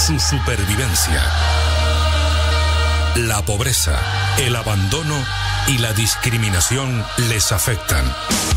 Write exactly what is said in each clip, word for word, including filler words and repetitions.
su supervivencia. La pobreza, el abandono y la discriminación les afectan.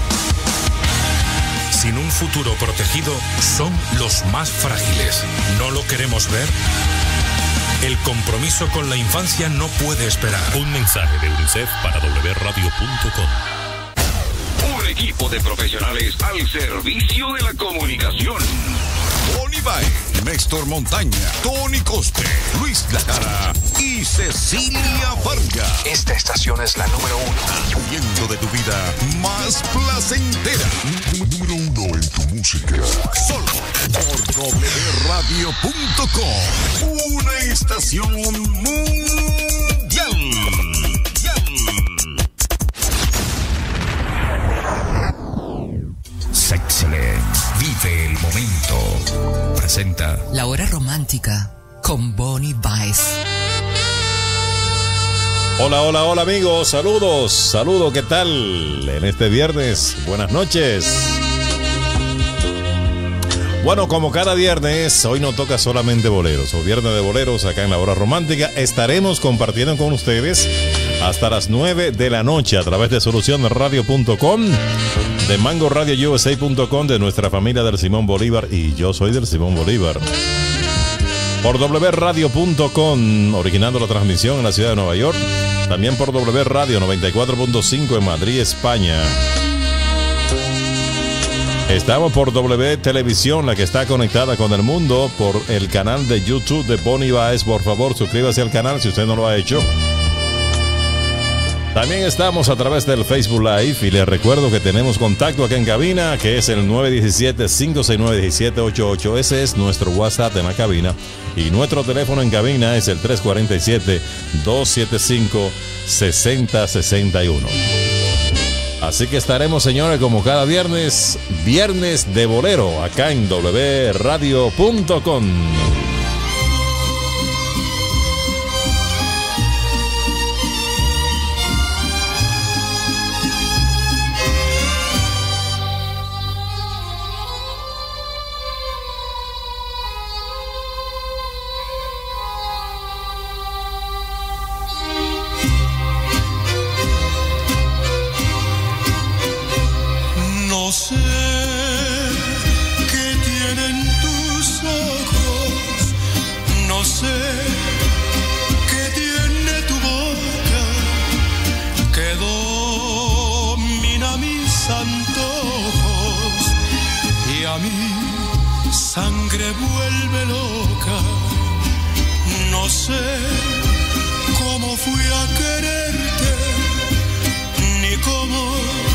Sin un futuro protegido, son los más frágiles. ¿No lo queremos ver? El compromiso con la infancia no puede esperar. Un mensaje de UNICEF para doble radio punto com. Un equipo de profesionales al servicio de la comunicación. Bonnie Baez, Néstor Montaña, Tony Coste, Luis Lara y Cecilia Vargas. Esta estación es la número uno. Haciendo de tu vida más placentera. Número uno en tu música. Solo por doble radio punto com. Una estación mundial. Sexcellent. Vive el momento. Presenta La Hora Romántica con Bonnie Baez. Hola, hola, hola amigos, saludos, saludos, ¿qué tal? En este viernes, buenas noches. Bueno, como cada viernes, hoy no toca solamente boleros, o viernes de boleros acá en La Hora Romántica. Estaremos compartiendo con ustedes hasta las nueve de la noche a través de solución radio punto com, de mango radio u s a punto com, de nuestra familia del Simón Bolívar, y yo soy del Simón Bolívar. Por doble radio punto com, originando la transmisión en la ciudad de Nueva York. También por W Radio noventa y cuatro punto cinco en Madrid, España. Estamos por W Televisión, la que está conectada con el mundo, por el canal de YouTube de Bonnie Baez. Por favor, suscríbase al canal si usted no lo ha hecho. También estamos a través del Facebook Live y les recuerdo que tenemos contacto acá en cabina, que es el nueve uno siete, cinco seis nueve, uno siete ocho ocho. Ese es nuestro WhatsApp en la cabina. Y nuestro teléfono en cabina es el tres cuatro siete, dos siete cinco, seis cero seis uno. Así que estaremos, señores, como cada viernes, viernes de bolero, acá en doble radio punto com. No sé qué tienen tus ojos, no sé qué tiene tu boca, que domina mis antojos y a mi sangre vuelve loca. No sé cómo fui a quererte, ni cómo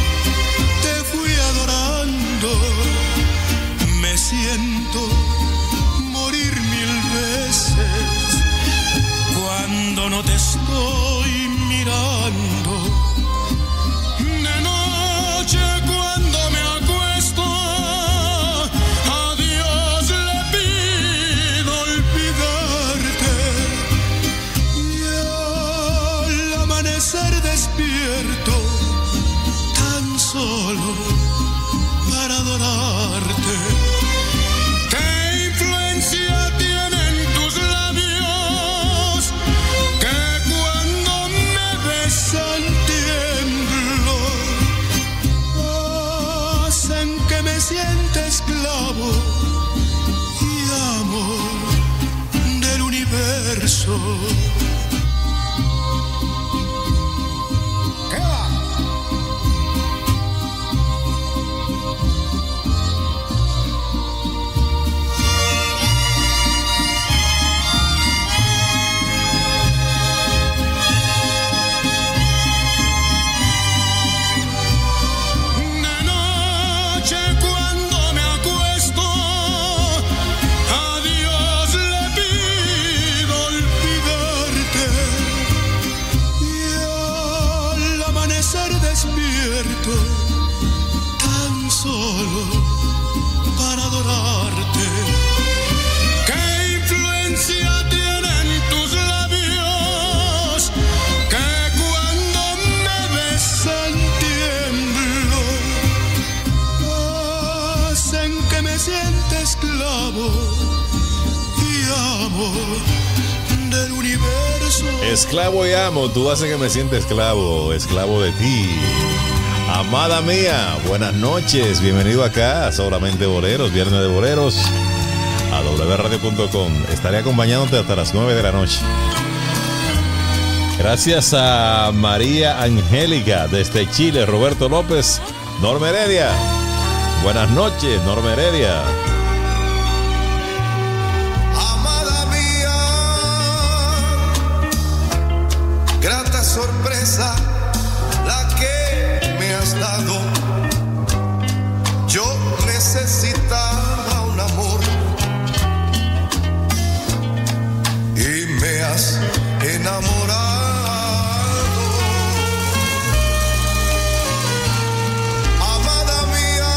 me siento morir mil veces cuando no te estoy mirando. De noche cuando me acuesto, a Dios le pido olvidarte, y al amanecer despierto tan solo para adorarte. ¿Qué influencia tienen tus labios que cuando me besan tiemblo? Hacen que me sienta esclavo y amor del universo. Olvidarte. amo del universo. Esclavo y amo, tú haces que me sienta esclavo, esclavo de ti. Amada mía, buenas noches, bienvenido acá a Solamente Boleros, Viernes de Boleros, a doble radio punto com. Estaré acompañándote hasta las nueve de la noche. Gracias a María Angélica desde Chile, Roberto López, Norma Heredia. Buenas noches, Norma Heredia. Amada mía, grata sorpresa la que me has dado. Yo necesitaba un amor y me has enamorado. Amada mía,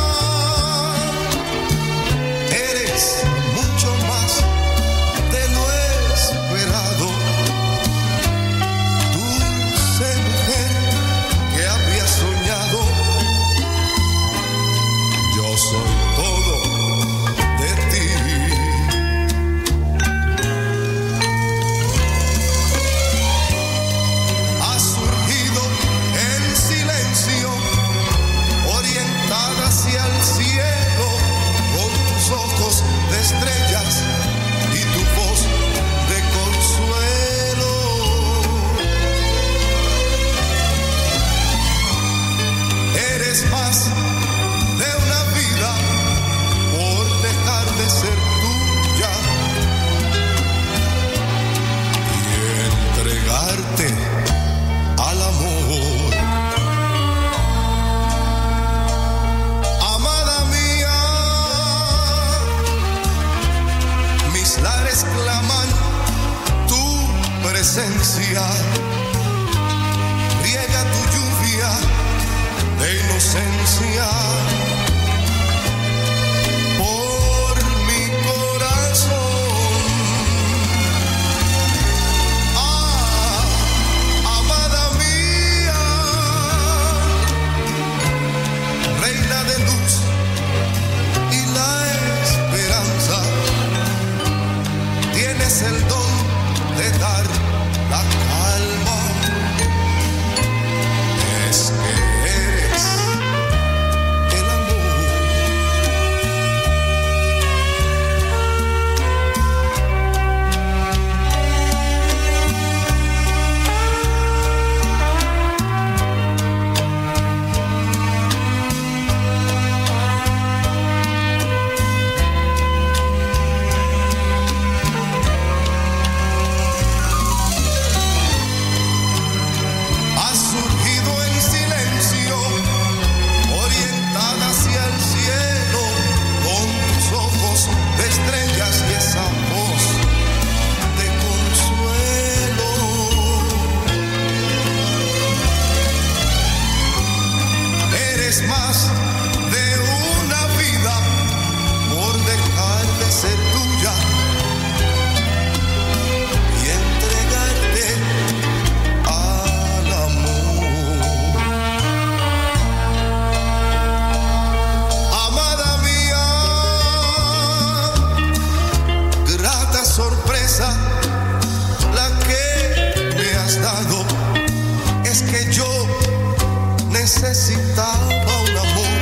eres mucho más de lo esperado. Dulce mujer que había soñado. Yo soy todo de ti. Has surgido en silencio, orientada hacia el cielo, con tus ojos de estrellas y tu voz de consuelo. Eres más de una vida por dejar de ser tuya y entregarte al amor. Amada mía, mis lares claman tu presencia. Riega tu lluvia de inocencia por mi corazón. Ah, amada mía, reina de luz y la esperanza, tienes el don de dar la calma. Es que eres el amor. Has surgido en silencio, orientada hacia el cielo, con tus ojos de estrellas y esa voz de consuelo. Eres más de una vida por dejar de ser tuya y entregarte al amor. Amada mía, grata sorpresa la que me has dado. Es que yo necesitaba un amor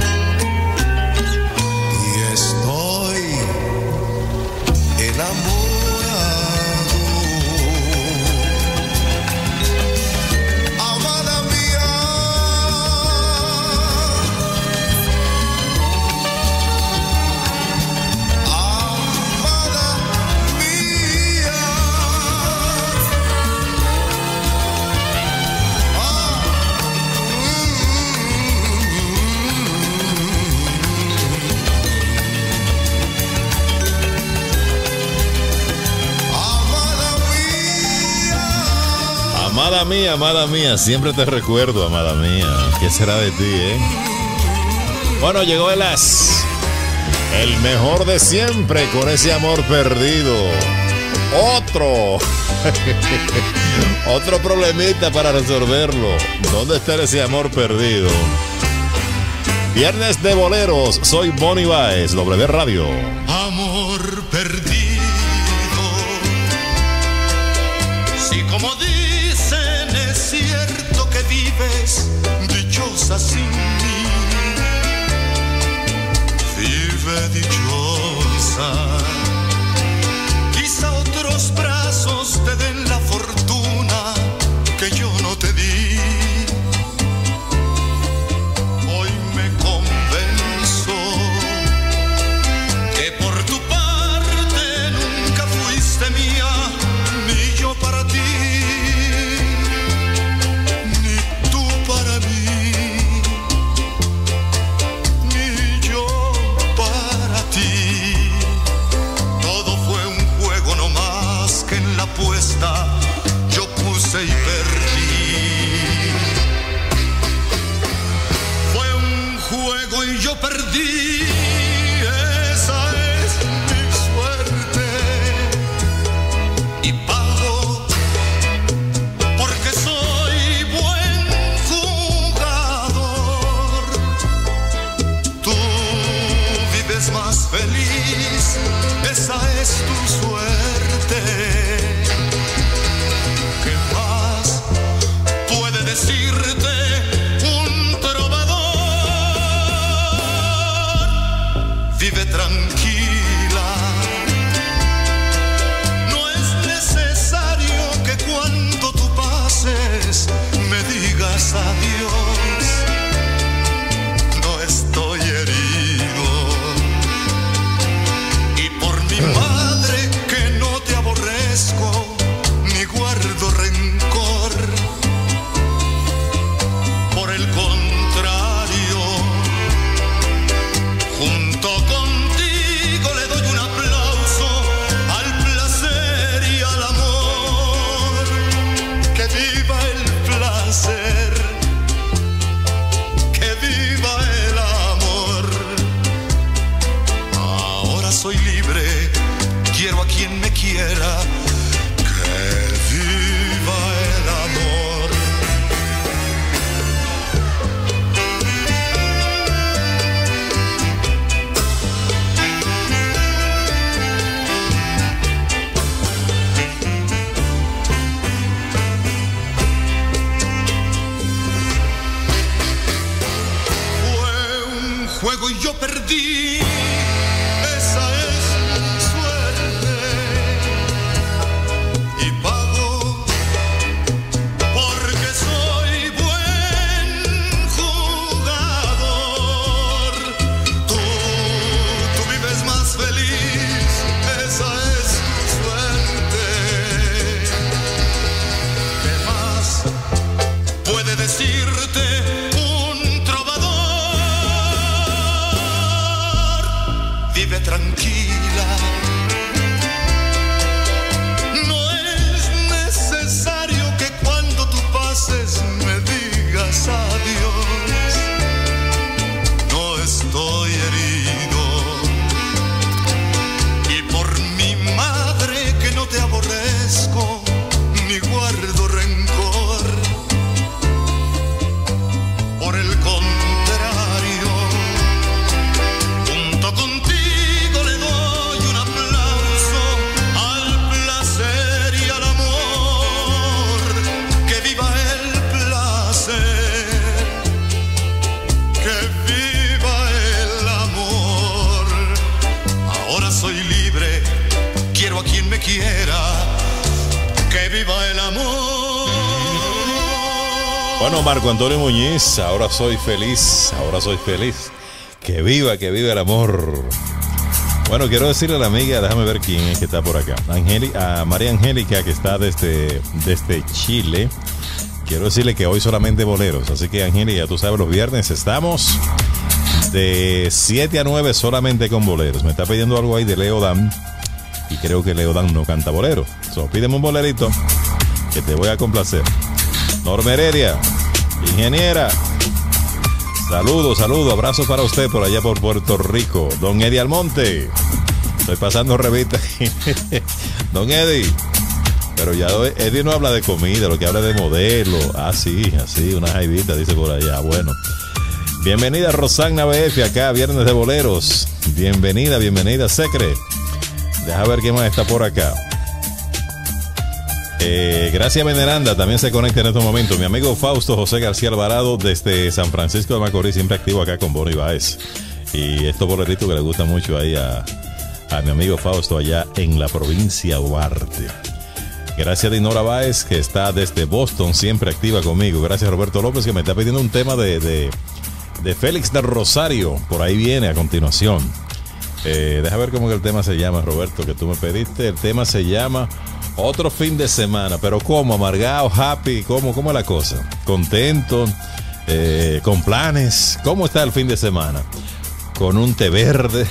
y estoy enamorado. Amada mía, amada mía, ah, mm, amada mía. Amada mía, amada mía, siempre te recuerdo, amada mía. ¿Qué será de ti, eh? Bueno, llegó el as, el mejor de siempre, con ese amor perdido. Otro, otro problemita para resolverlo. ¿Dónde está ese amor perdido? Viernes de Boleros, soy Bonnie Baez, W Radio. Amor perdido, cosa sin mí. Vive dichosa. Quizá otros brazos te den la fortuna que yo no te di. Hoy me convenzo que por tu parte nunca fuiste mía, ni yo para ti. Apuesta yo puse y perdí. Fue un juego y yo perdí. Esa es mi suerte y pago porque soy buen jugador. Tú vives más feliz. Esa es tu suerte. Decirte un trovador, vive tranquila, no es necesario que cuando tú pases me digas adiós, no estoy herido y por mi madre que no te aborrezco ni guardo rencor. El contrario, junto contigo le doy un aplauso al placer y al amor. Que viva el placer, que viva el amor. Ahora soy libre, quiero a quien me quiera. Que viva el amor. Juego y yo perdí, esa es mi suerte y pago porque soy buen jugador. Tú, tú vives más feliz, esa es tu suerte. ¿Qué más puede decirte? Vive tranquila, no es necesario que cuando tú pases me digas adiós, no estoy herido y por mi madre que no te aborrezco ni guardo rencor, por el contrario, junto contigo a quien me quiera, que viva el amor. Bueno, Marco Antonio Muñiz, ahora soy feliz, ahora soy feliz. Que viva, que viva el amor. Bueno, quiero decirle a la amiga, déjame ver quién es que está por acá. Angeli, a María Angélica, que está desde, desde Chile. Quiero decirle que hoy solamente boleros. Así que, Angélica, ya tú sabes, los viernes estamos de siete a nueve solamente con boleros. Me está pidiendo algo ahí de Leo Dan. Y creo que Leo Dan no canta bolero. So, pídeme un bolerito que te voy a complacer. Norma Heredia, ingeniera. Saludos, saludos, abrazos para usted por allá por Puerto Rico. Don Eddie Almonte. Estoy pasando revista. Don Eddie. Pero ya Eddie no habla de comida, lo que habla de modelo. Ah, sí, así, una jaivita, dice por allá. Bueno. Bienvenida Rosanna B F acá, Viernes de Boleros. Bienvenida, bienvenida, Secre. Deja ver quién más está por acá. Eh, gracias Veneranda, también se conecta en estos momentos. Mi amigo Fausto José García Alvarado desde San Francisco de Macorís, siempre activo acá con Boni Baez. Y estos boletitos que le gustan mucho ahí a, a mi amigo Fausto allá en la provincia de Duarte. Gracias a Dinora Báez, que está desde Boston, siempre activa conmigo. Gracias a Roberto López, que me está pidiendo un tema de, de, de Félix del Rosario. Por ahí viene a continuación. Eh, deja ver cómo que el tema se llama, Roberto, que tú me pediste. El tema se llama Otro Fin de Semana. Pero ¿cómo? ¿Amargado? ¿Happy? ¿Cómo, cómo es la cosa? ¿Contento? Eh, ¿Con planes? ¿Cómo está el fin de semana? ¿Con un té verde?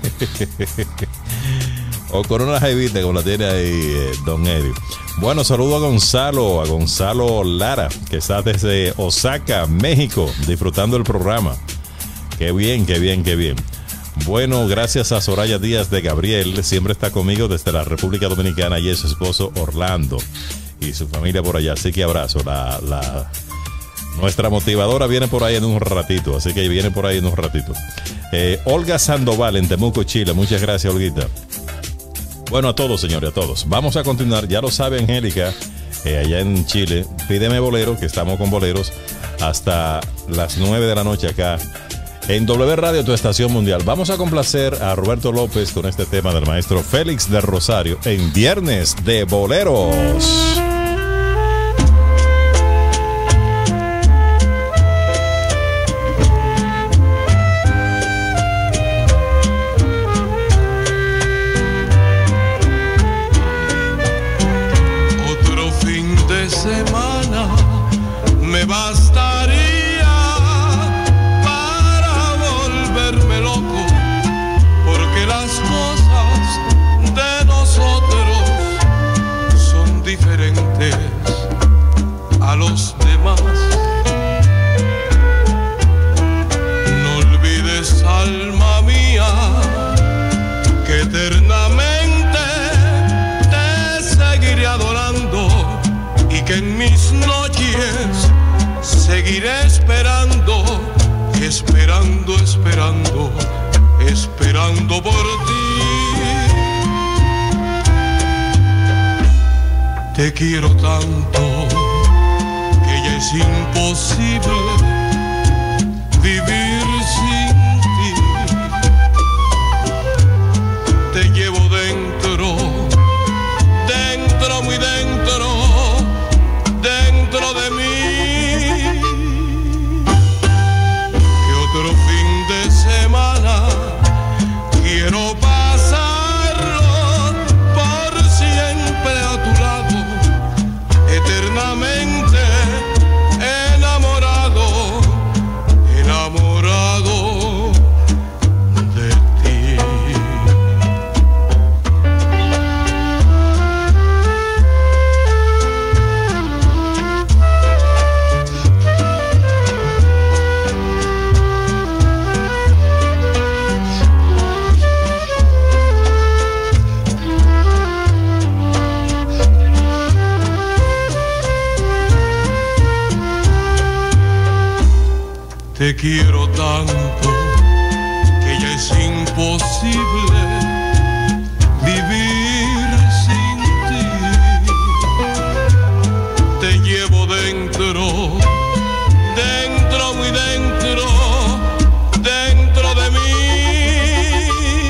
O con una jaivita como la tiene ahí eh, Don Eddie. Bueno, saludo a Gonzalo, a Gonzalo Lara, que está desde Osaka, México, disfrutando el programa. Qué bien, qué bien, qué bien. Bueno, gracias a Soraya Díaz de Gabriel, siempre está conmigo desde la República Dominicana, y es su esposo Orlando y su familia por allá. Así que abrazo. La, la, nuestra motivadora viene por ahí en un ratito, así que viene por ahí en un ratito. Eh, Olga Sandoval en Temuco, Chile. Muchas gracias, Olguita. Bueno, a todos, señores, a todos. Vamos a continuar. Ya lo sabe Angélica, eh, allá en Chile. Pídeme bolero, que estamos con boleros hasta las nueve de la noche acá en W Radio, tu estación mundial. Vamos a complacer a Roberto López con este tema del maestro Félix del Rosario en Viernes de Boleros. Otro fin de semana me bastaría para volverme loco, porque las cosas de nosotros son diferentes a los demás. No olvides, alma mía, que eternamente te seguiré adorando y que en mis noches seguiré esperando, esperando, esperando, esperando por ti. Te quiero tanto que ya es imposible vivir sin ti. Te llevo dentro, dentro, muy dentro, dentro de mí. Que otro fin de semana quiero pasarlo por siempre a tu lado, eternamente enamorado, enamorado de ti. Te quiero tanto que ya es imposible vivir sin ti. Te llevo dentro, dentro, muy dentro, dentro de mí.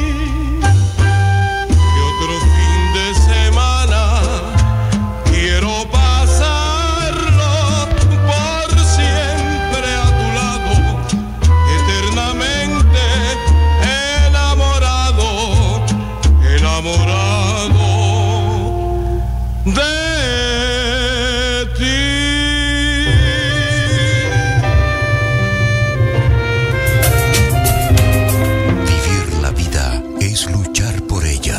Que otro fin de semana quiero pasarlo por siempre a tu lado, eternamente enamorado, enamorado de ti. Vivir la vida es luchar por ella.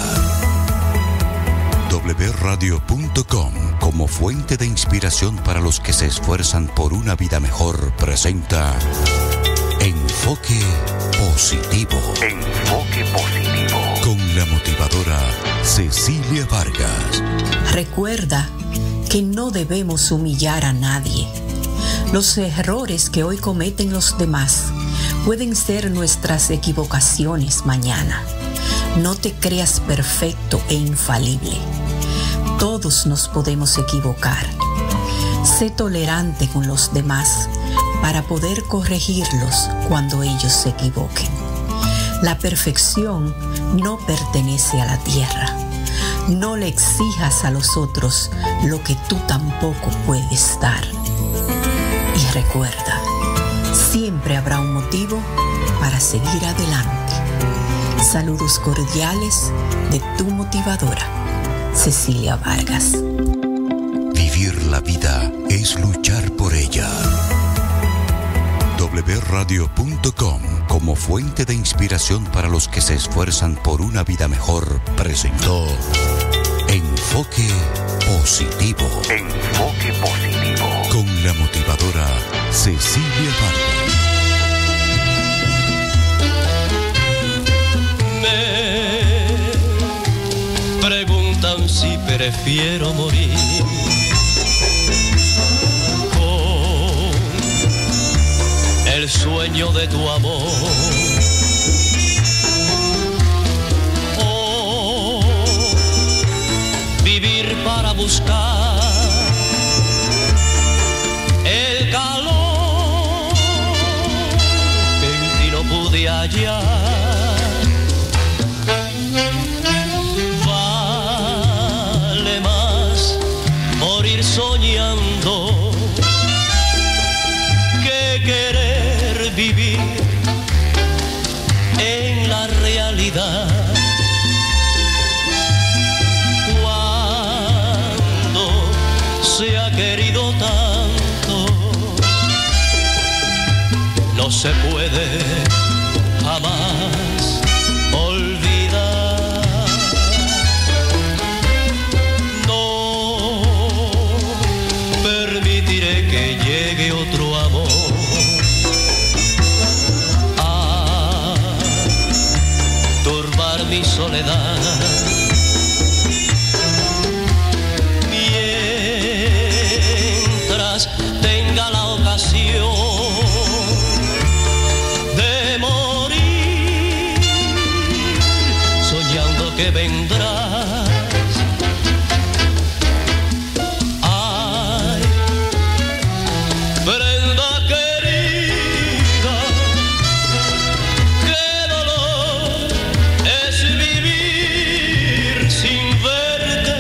W radio punto com, como fuente de inspiración para los que se esfuerzan por una vida mejor, presenta Enfoque Positivo. Enfoque Positivo. Con la motivadora Cecilia Vargas. Recuerda que no debemos humillar a nadie. Los errores que hoy cometen los demás pueden ser nuestras equivocaciones mañana. No te creas perfecto e infalible. Todos nos podemos equivocar. Sé tolerante con los demás para poder corregirlos cuando ellos se equivoquen. La perfección no pertenece a la tierra. No le exijas a los otros lo que tú tampoco puedes dar. Y recuerda, siempre habrá un motivo para seguir adelante. Saludos cordiales de tu motivadora, Cecilia Vargas. Vivir la vida es luchar por ella. doble u radio punto com, como fuente de inspiración para los que se esfuerzan por una vida mejor, presentó Enfoque Positivo. Enfoque Positivo. Con la motivadora Cecilia Vargas. Me preguntan si prefiero morir el sueño de tu amor o vivir para buscar el calor que en ti no pude hallar. Vale más morir soñando que querer vivir en la realidad. Cuando se ha querido tanto, no se puede jamás olvidar. No permitiré que llegue otro amor mi soledad. Mientras tenga la ocasión de morir, soñando que vendrás. Ay, prenda querida, qué dolor es vivir sin verte.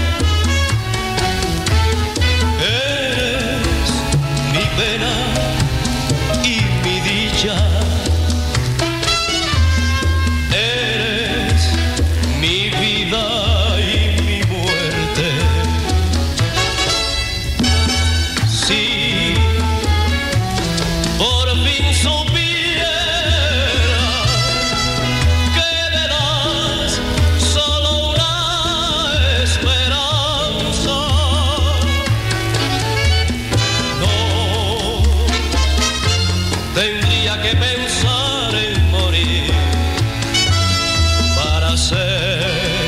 Eres mi pena y mi dicha. Eres mi vida y mi muerte. Si por fin supiera que me das solo una esperanza, no tendría que pensar en morir para ser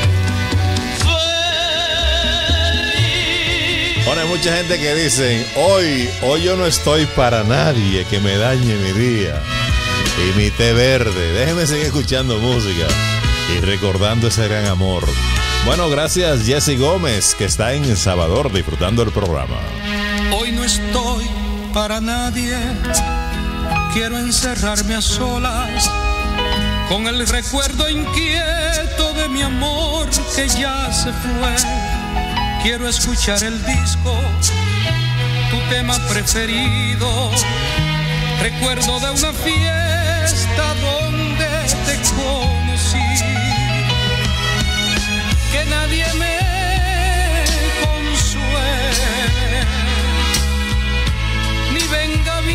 feliz. Ahora hay mucha gente que dicen, hoy, hoy yo no estoy para nadie que me dañe mi día. Y mi té verde, déjeme seguir escuchando música y recordando ese gran amor. Bueno, gracias Jessy Gómez, que está en El Salvador disfrutando el programa. Hoy no estoy para nadie, quiero encerrarme a solas con el recuerdo inquieto de mi amor que ya se fue. Quiero escuchar el disco, tu tema preferido, recuerdo de una fiesta donde te conocí. Que nadie me consuele, ni venga a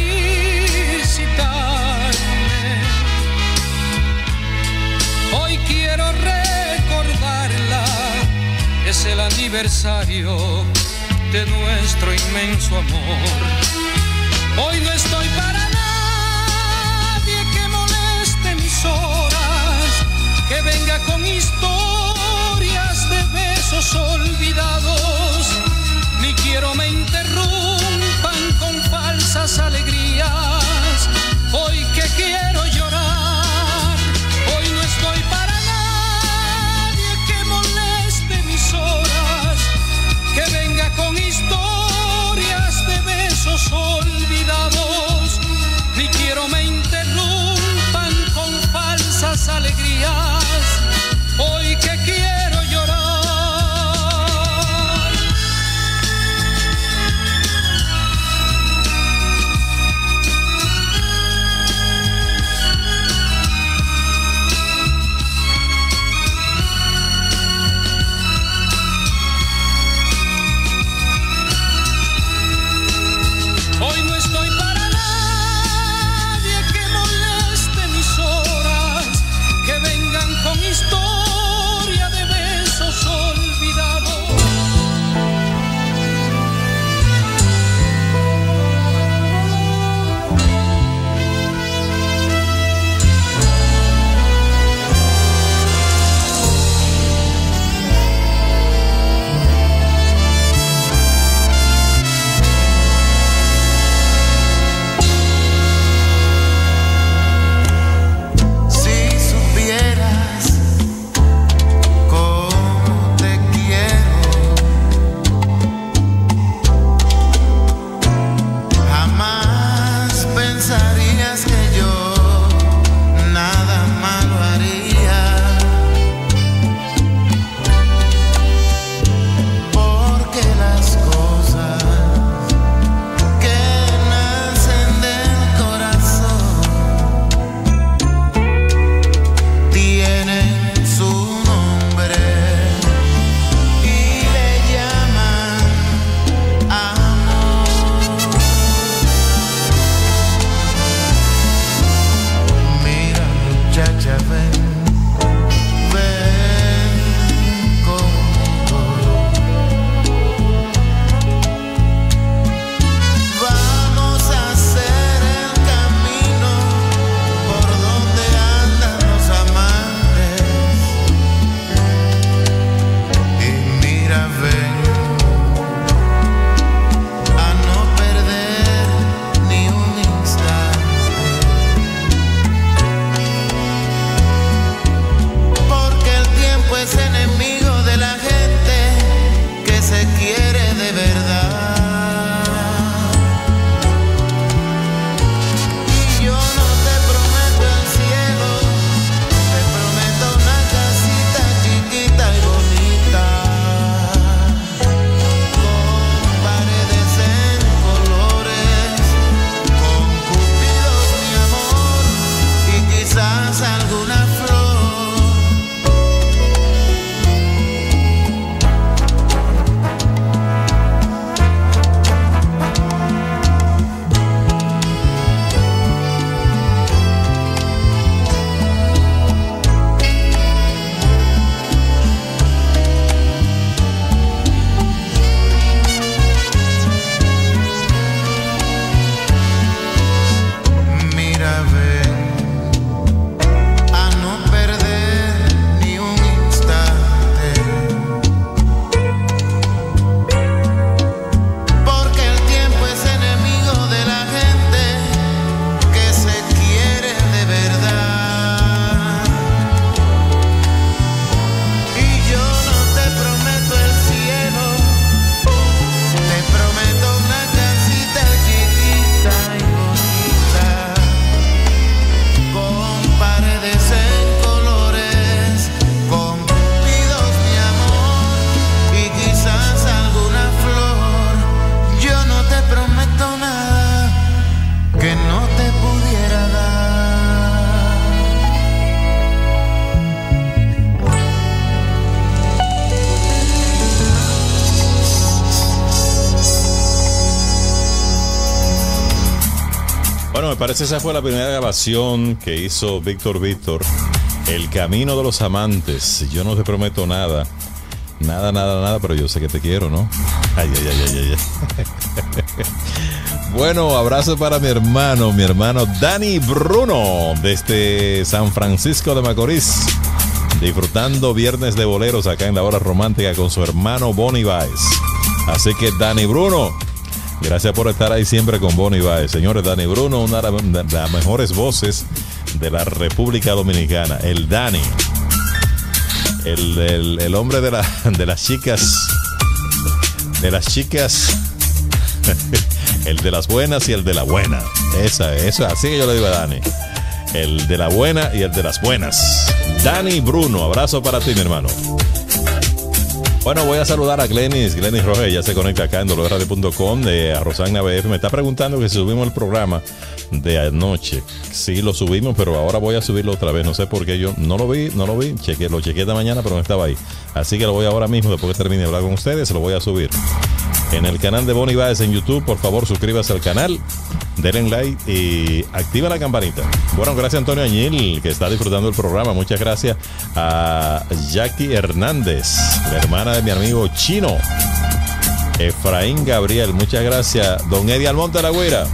visitarme. Hoy quiero recordarla, es el aniversario de nuestro inmenso amor. Hoy no estoy para nadie que moleste mis horas, que venga con historias de besos olvidados, ni quiero me interrumpan con falsas alegrías. Hoy que quiero llorar, hoy no estoy para nadie que moleste mis horas, me parece esa fue la primera grabación que hizo Víctor Víctor. El camino de los amantes. Yo no te prometo nada. Nada, nada, nada, pero yo sé que te quiero, ¿no? Ay, ay, ay, ay, ay. Bueno, abrazo para mi hermano, mi hermano Dani Bruno, desde San Francisco de Macorís. Disfrutando Viernes de Boleros acá en la Hora Romántica con su hermano Bonnie Baez. Así que Dani Bruno, gracias por estar ahí siempre con Bonnie Baez. Señores, Dani Bruno, una de las mejores voces de la República Dominicana. El Dani. El, el, el hombre de, la, de las chicas. De las chicas. El de las buenas y el de la buena. Esa, eso, así que yo le digo a Dani. El de la buena y el de las buenas. Dani Bruno, abrazo para ti, mi hermano. Bueno, voy a saludar a Glenis, Glenis Rojas, ya se conecta acá en doble radio punto com, de a Rosagna B F. Me está preguntando que si subimos el programa de anoche. Sí, lo subimos, pero ahora voy a subirlo otra vez. No sé por qué yo no lo vi, no lo vi. Chequé, lo chequeé esta mañana, pero no estaba ahí. Así que lo voy ahora mismo, después que termine de hablar con ustedes, lo voy a subir. En el canal de Bonnie Baez en YouTube, por favor, suscríbase al canal, denle like y activa la campanita. Bueno, gracias a Antonio Añil, que está disfrutando el programa. Muchas gracias a Jackie Hernández, la hermana de mi amigo Chino. Efraín Gabriel, muchas gracias. Don Eddie Almonte de la Guaira.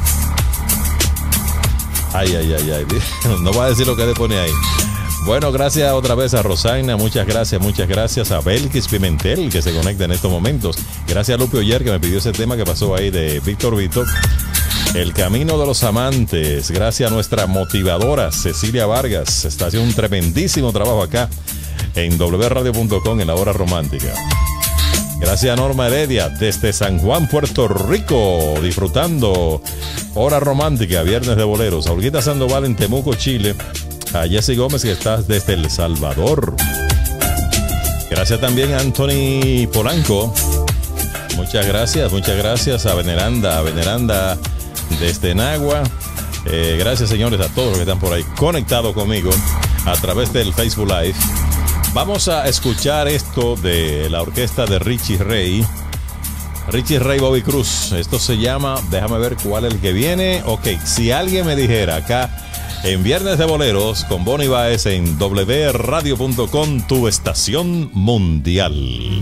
Ay, ay, ay, ay. No voy a decir lo que le pone ahí. Bueno, gracias otra vez a Rosagna, muchas gracias, muchas gracias a Belkis Pimentel, que se conecta en estos momentos. Gracias a Lupe Oyer, que me pidió ese tema que pasó ahí de Víctor Víctor. El camino de los amantes. Gracias a nuestra motivadora Cecilia Vargas. Está haciendo un tremendísimo trabajo acá en doble radio punto com en la Hora Romántica. Gracias a Norma Heredia desde San Juan, Puerto Rico, disfrutando Hora Romántica, Viernes de Boleros. A Olguita Sandoval en Temuco, Chile. A Jessy Gómez, que está desde El Salvador. Gracias también a Anthony Polanco. Muchas gracias, muchas gracias a Veneranda, a Veneranda desde Nagua. Eh, gracias, señores, a todos los que están por ahí conectados conmigo a través del Facebook Live. Vamos a escuchar esto de la orquesta de Richie Ray. Richie Ray Bobby Cruz. Esto se llama, déjame ver cuál es el que viene. Ok, si alguien me dijera acá en Viernes de Boleros con Bonnie Baez en doble radio punto com, tu estación mundial.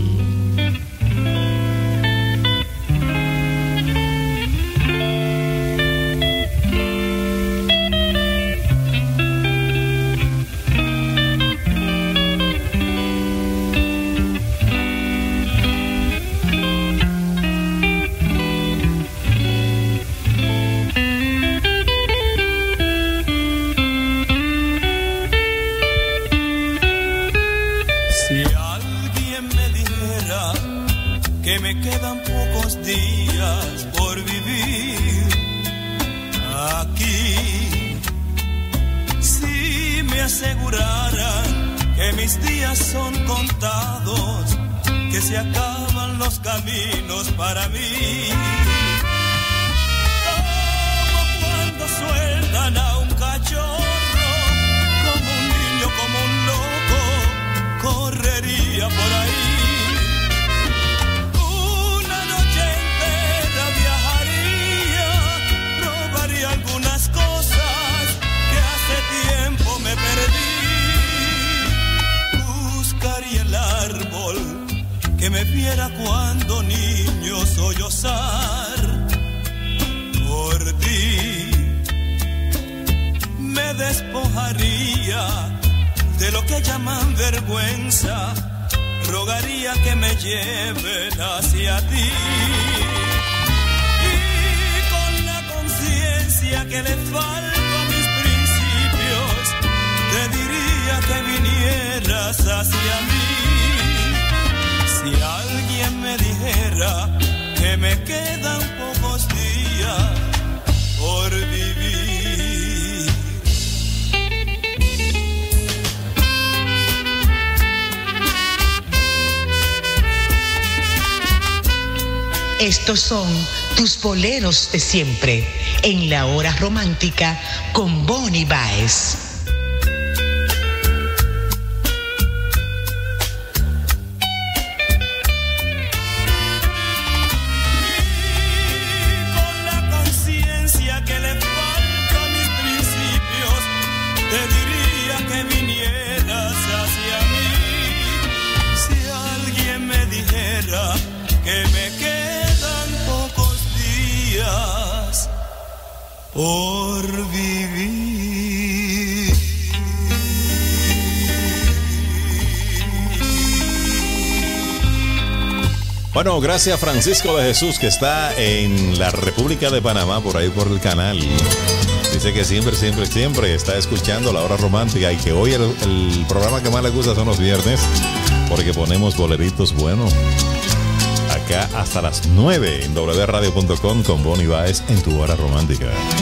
Estos son tus boleros de siempre en la Hora Romántica con Bonnie Baez. Con la conciencia que le falta a supiera que me quedan pocos días por vivir. Bueno, gracias Francisco de Jesús, que está en la República de Panamá, por ahí por el canal. Dice que siempre, siempre, siempre está escuchando La Hora Romántica y que hoy el, el programa que más le gusta son los viernes, porque ponemos boleritos buenos. Acá hasta las nueve en doble u radio punto com con Bonnie Baez en Tu Hora Romántica.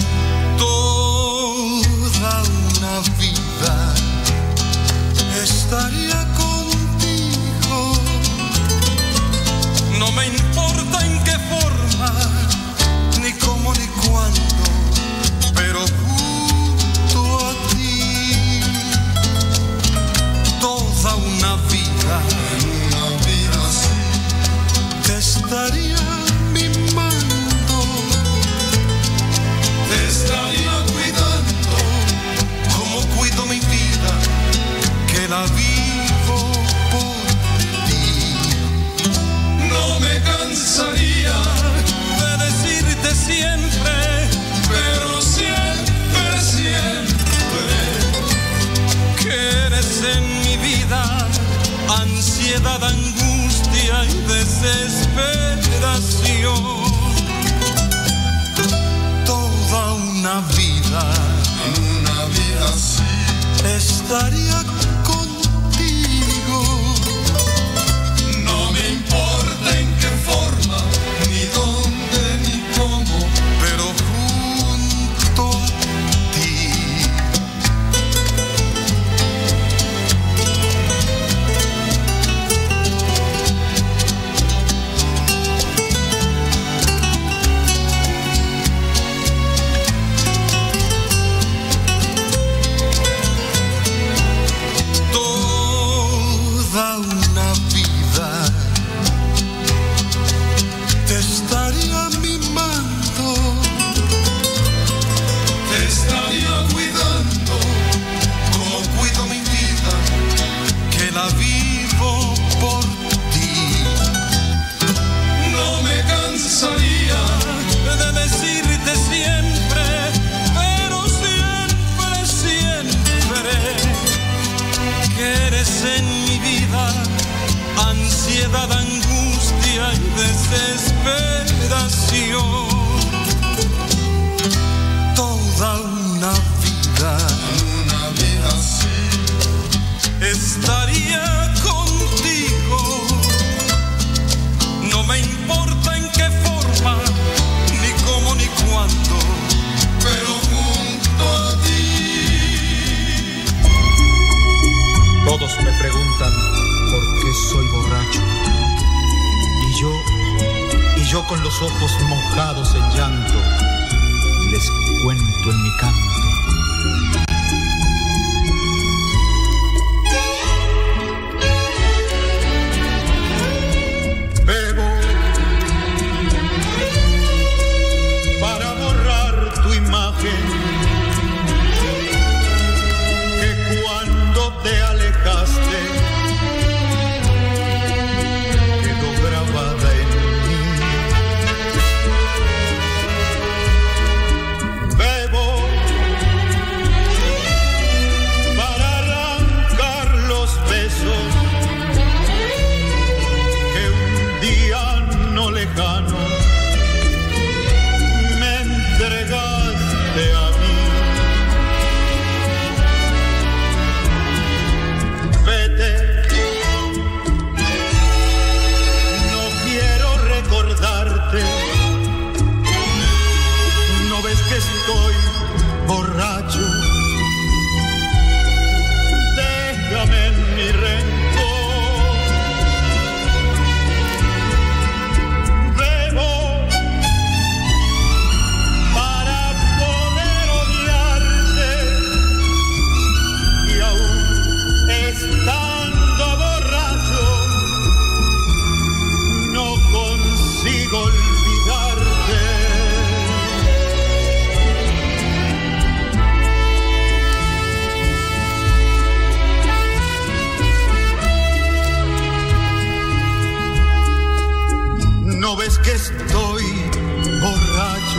Toda una vida estaría contigo. No me importa en qué forma, ni cómo ni cuándo, pero junto a ti. Toda una vida, una vida así, te estaría mimando, te estaría cuidando, como cuido mi vida, que la vivo por ti. No me cansaría de decirte siempre, pero siempre, siempre, que eres en mi vida ansiedad, angustia y desesperación. Toda una vida, una vida así, estaría contigo. No me importa en qué forma, ni dónde, ni cómo, pero junto a ti. Toda una vida te estaría mimando, te estaría cuidando, como cuido mi vida, que la vivo por ti. No me cansaría de decirte siempre, pero siempre, siempre, que eres en mi vida ansiedad, angustia y desesperación. Toda una vida, una vida así, estaría contigo. No me importa en qué forma, ni cómo, ni cuándo, pero junto a ti. Todos me preguntan por qué soy borracho. Y yo, y yo con los ojos mojados en llanto, les cuento en mi canto. Bebo para borrar tu imagen, que cuando te alejaste quedó grabada en mí. Bebo ¿no ves que estoy borracho?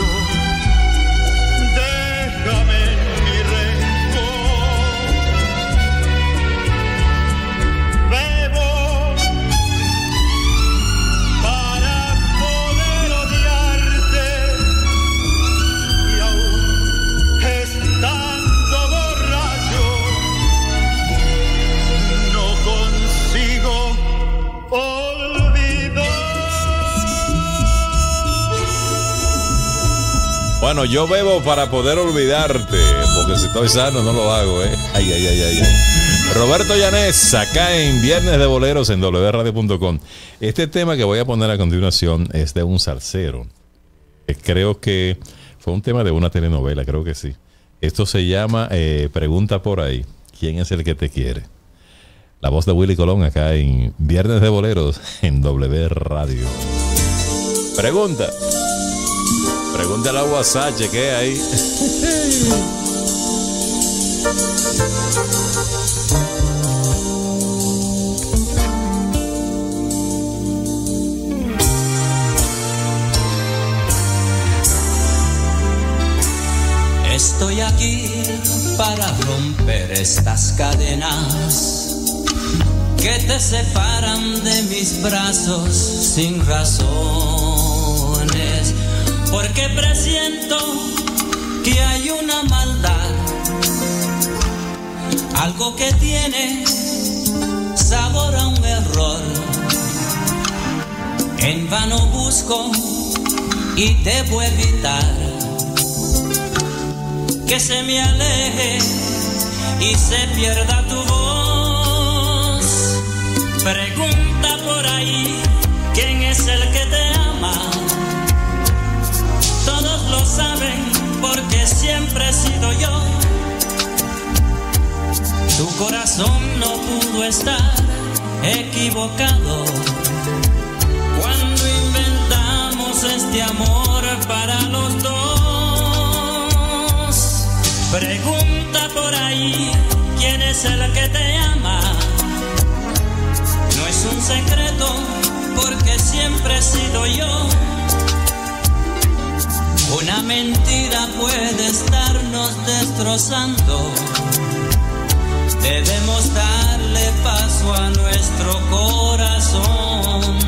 Déjame mi rencor. Bebo para poder odiarte y aún estando borracho no consigo olvidar. Bueno, yo bebo para poder olvidarte, porque si estoy sano no lo hago, ¿eh? Ay, ay, ay, ay, ay. Roberto Llanés, acá en Viernes de Boleros en doble ve radio punto com. Este tema que voy a poner a continuación es de un salsero. Creo que fue un tema de una telenovela, creo que sí. Esto se llama eh, Pregunta por ahí, ¿quién es el que te quiere? La voz de Willy Colón acá en Viernes de Boleros en doble ve Radio. Pregunta. Pregúntale a WhatsApp, chequé ahí. Estoy aquí para romper estas cadenas que te separan de mis brazos sin razones, porque presiento que hay una maldad, algo que tiene sabor a un error. En vano busco y debo evitar que se me aleje y se pierda tu voz. Pregunta por ahí, ¿quién es el que te ama? Todos lo saben porque siempre he sido yo. Tu corazón no pudo estar equivocado cuando inventamos este amor para los dos. Pregunta por ahí, ¿quién es el que te ama? No es un secreto porque siempre he sido yo. Una mentira puede estarnos destrozando. Debemos darle paso a nuestro corazón.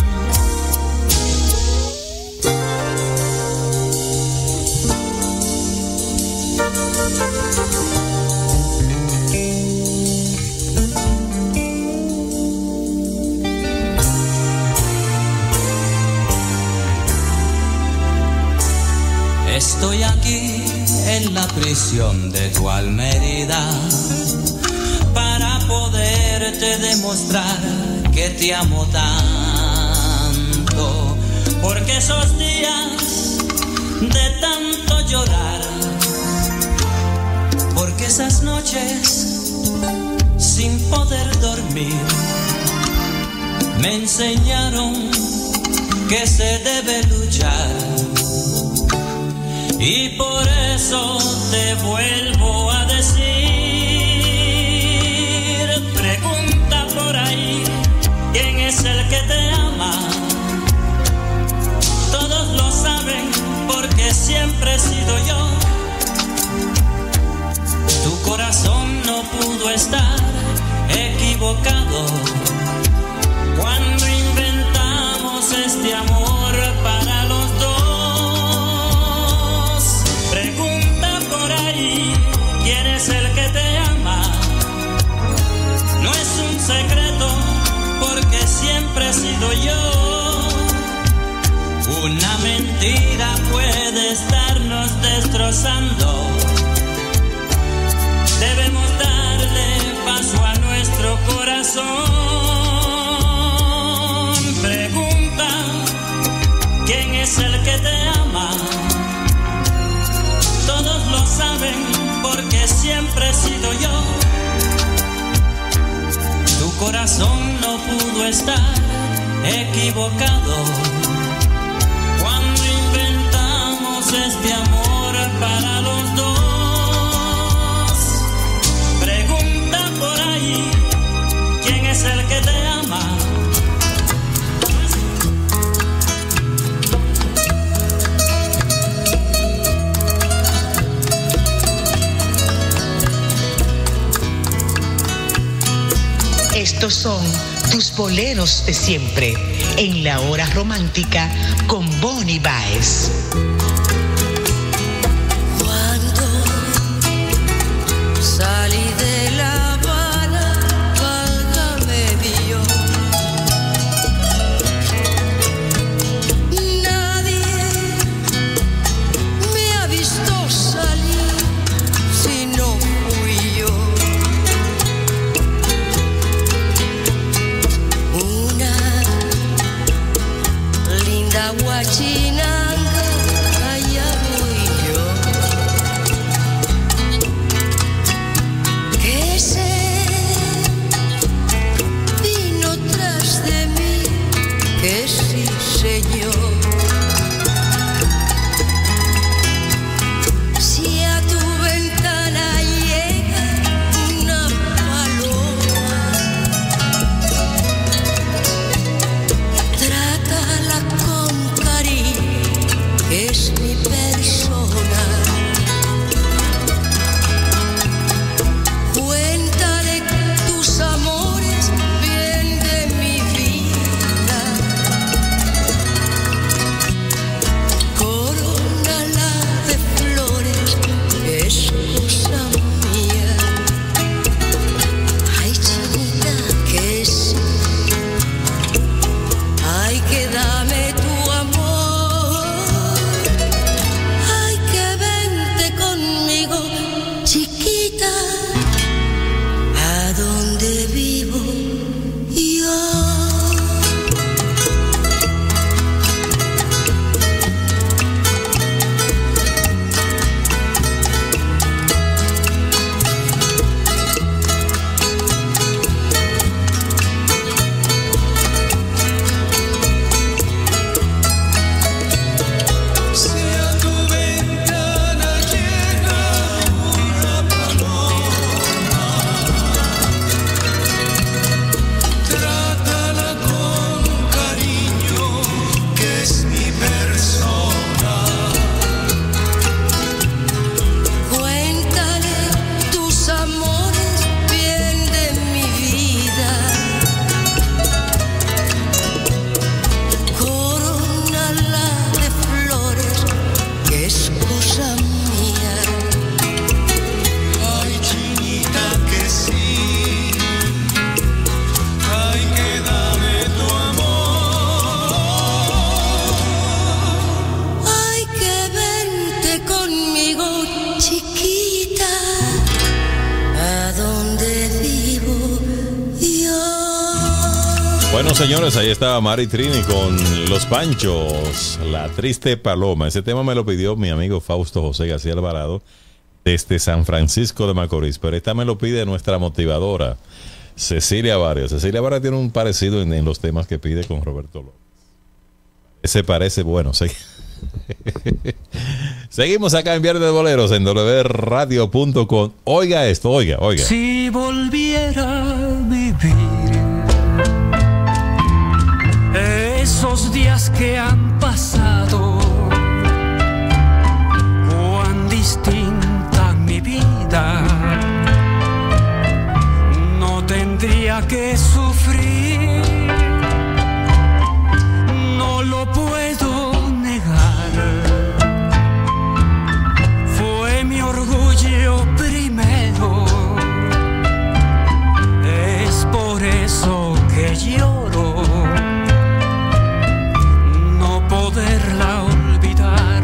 Estoy aquí en la prisión de tu alma herida para poderte demostrar que te amo tanto, porque esos días de tanto llorar, porque esas noches sin poder dormir me enseñaron que se debe luchar. Y por eso te vuelvo a decir, pregunta por ahí, ¿quién es el que te ama? Todos lo saben porque siempre he sido yo. Tu corazón no pudo estar equivocado cuando inventamos este amor para los dos. Pregunta por ahí, ¿quién es el que te ama? No es un secreto porque siempre he sido yo. Una mentira puede estarnos destrozando. Debemos darle paso a nuestro corazón. Pregunta, ¿quién es el que te ama? Todos lo saben porque siempre he sido yo. Tu corazón no pudo estar equivocado cuando inventamos este amor para los dos. Pregunta por ahí, ¿quién es el que te ama? Estos son tus boleros de siempre, en la hora romántica con Bonnie Baez. Cuando salí de La Habana, válgame Dios, nadie me ha visto salir si no fui yo. Una linda guachinanga, allá voy yo. Que se vino tras de mí, que sí señor. Si a tu ventana llega una paloma, trátala con cariño, que es mi persona. Cuéntale tus amores, bien de mi vida. Corónala de flores, que es cosa mía. Ay, chinita, que sí. Ay, que dame tu amor. Ay, que vente conmigo, chiquita, a donde vivo yo. Si a tu ventana llega una paloma, trátala con cariño, que es mi persona. Cuéntale tus amores, bien de mi vida. Corónala de flores, que es cosa mía. Ay, chinita, que sí. Ay, que dame tu amor. Ay, que vente conmigo, chiquita, a donde vivo yo. Bueno, señores, ahí estaba Mari Trini con Los Panchos, La Triste Paloma. Ese tema me lo pidió mi amigo Fausto José García Alvarado desde San Francisco de Macorís, pero esta me lo pide nuestra motivadora, Cecilia Barrios. Cecilia Barrios tiene un parecido en, en los temas que pide con Roberto López. Ese parece bueno, sí. Seguimos acá en Viernes de Boleros en doble ve radio punto com. Oiga esto, oiga, oiga. Si volviera a vivir esos días que han pasado, cuán distinta mi vida, no tendría que sufrir, no lo puedo negar. Fue mi orgullo primero, es por eso que lloro, no poderla olvidar.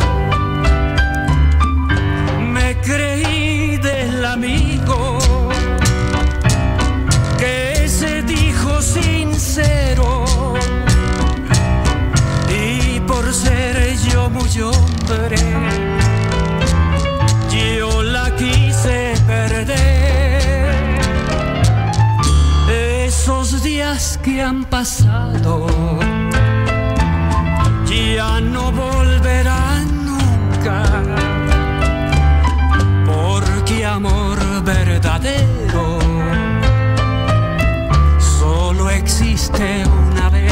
Me creí del amigo que se dijo sincero, y por ser yo muy hombre, yo la quise perder. Esos días que han pasado ya no volverán nunca, porque amor verdadero solo existe una vez.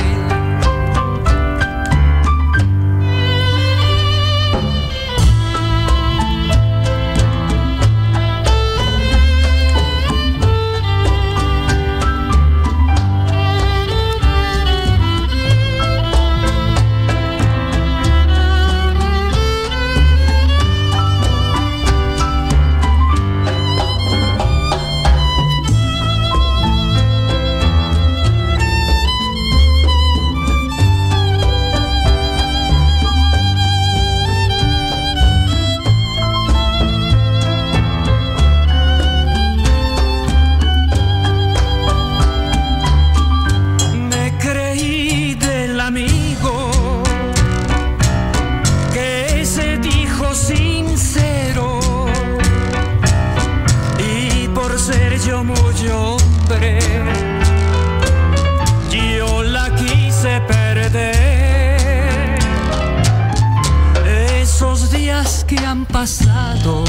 que han pasado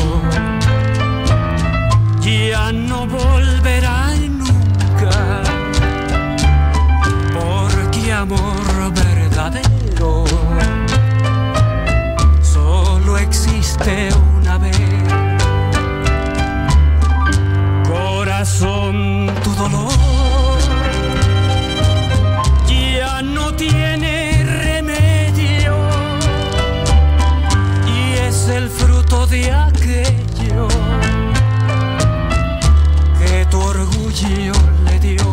ya no volverán nunca, porque amor verdadero solo existe una vez. Corazón, tu dolor ya no tiene remedio y es el fruto de aquello que tu orgullo le dio.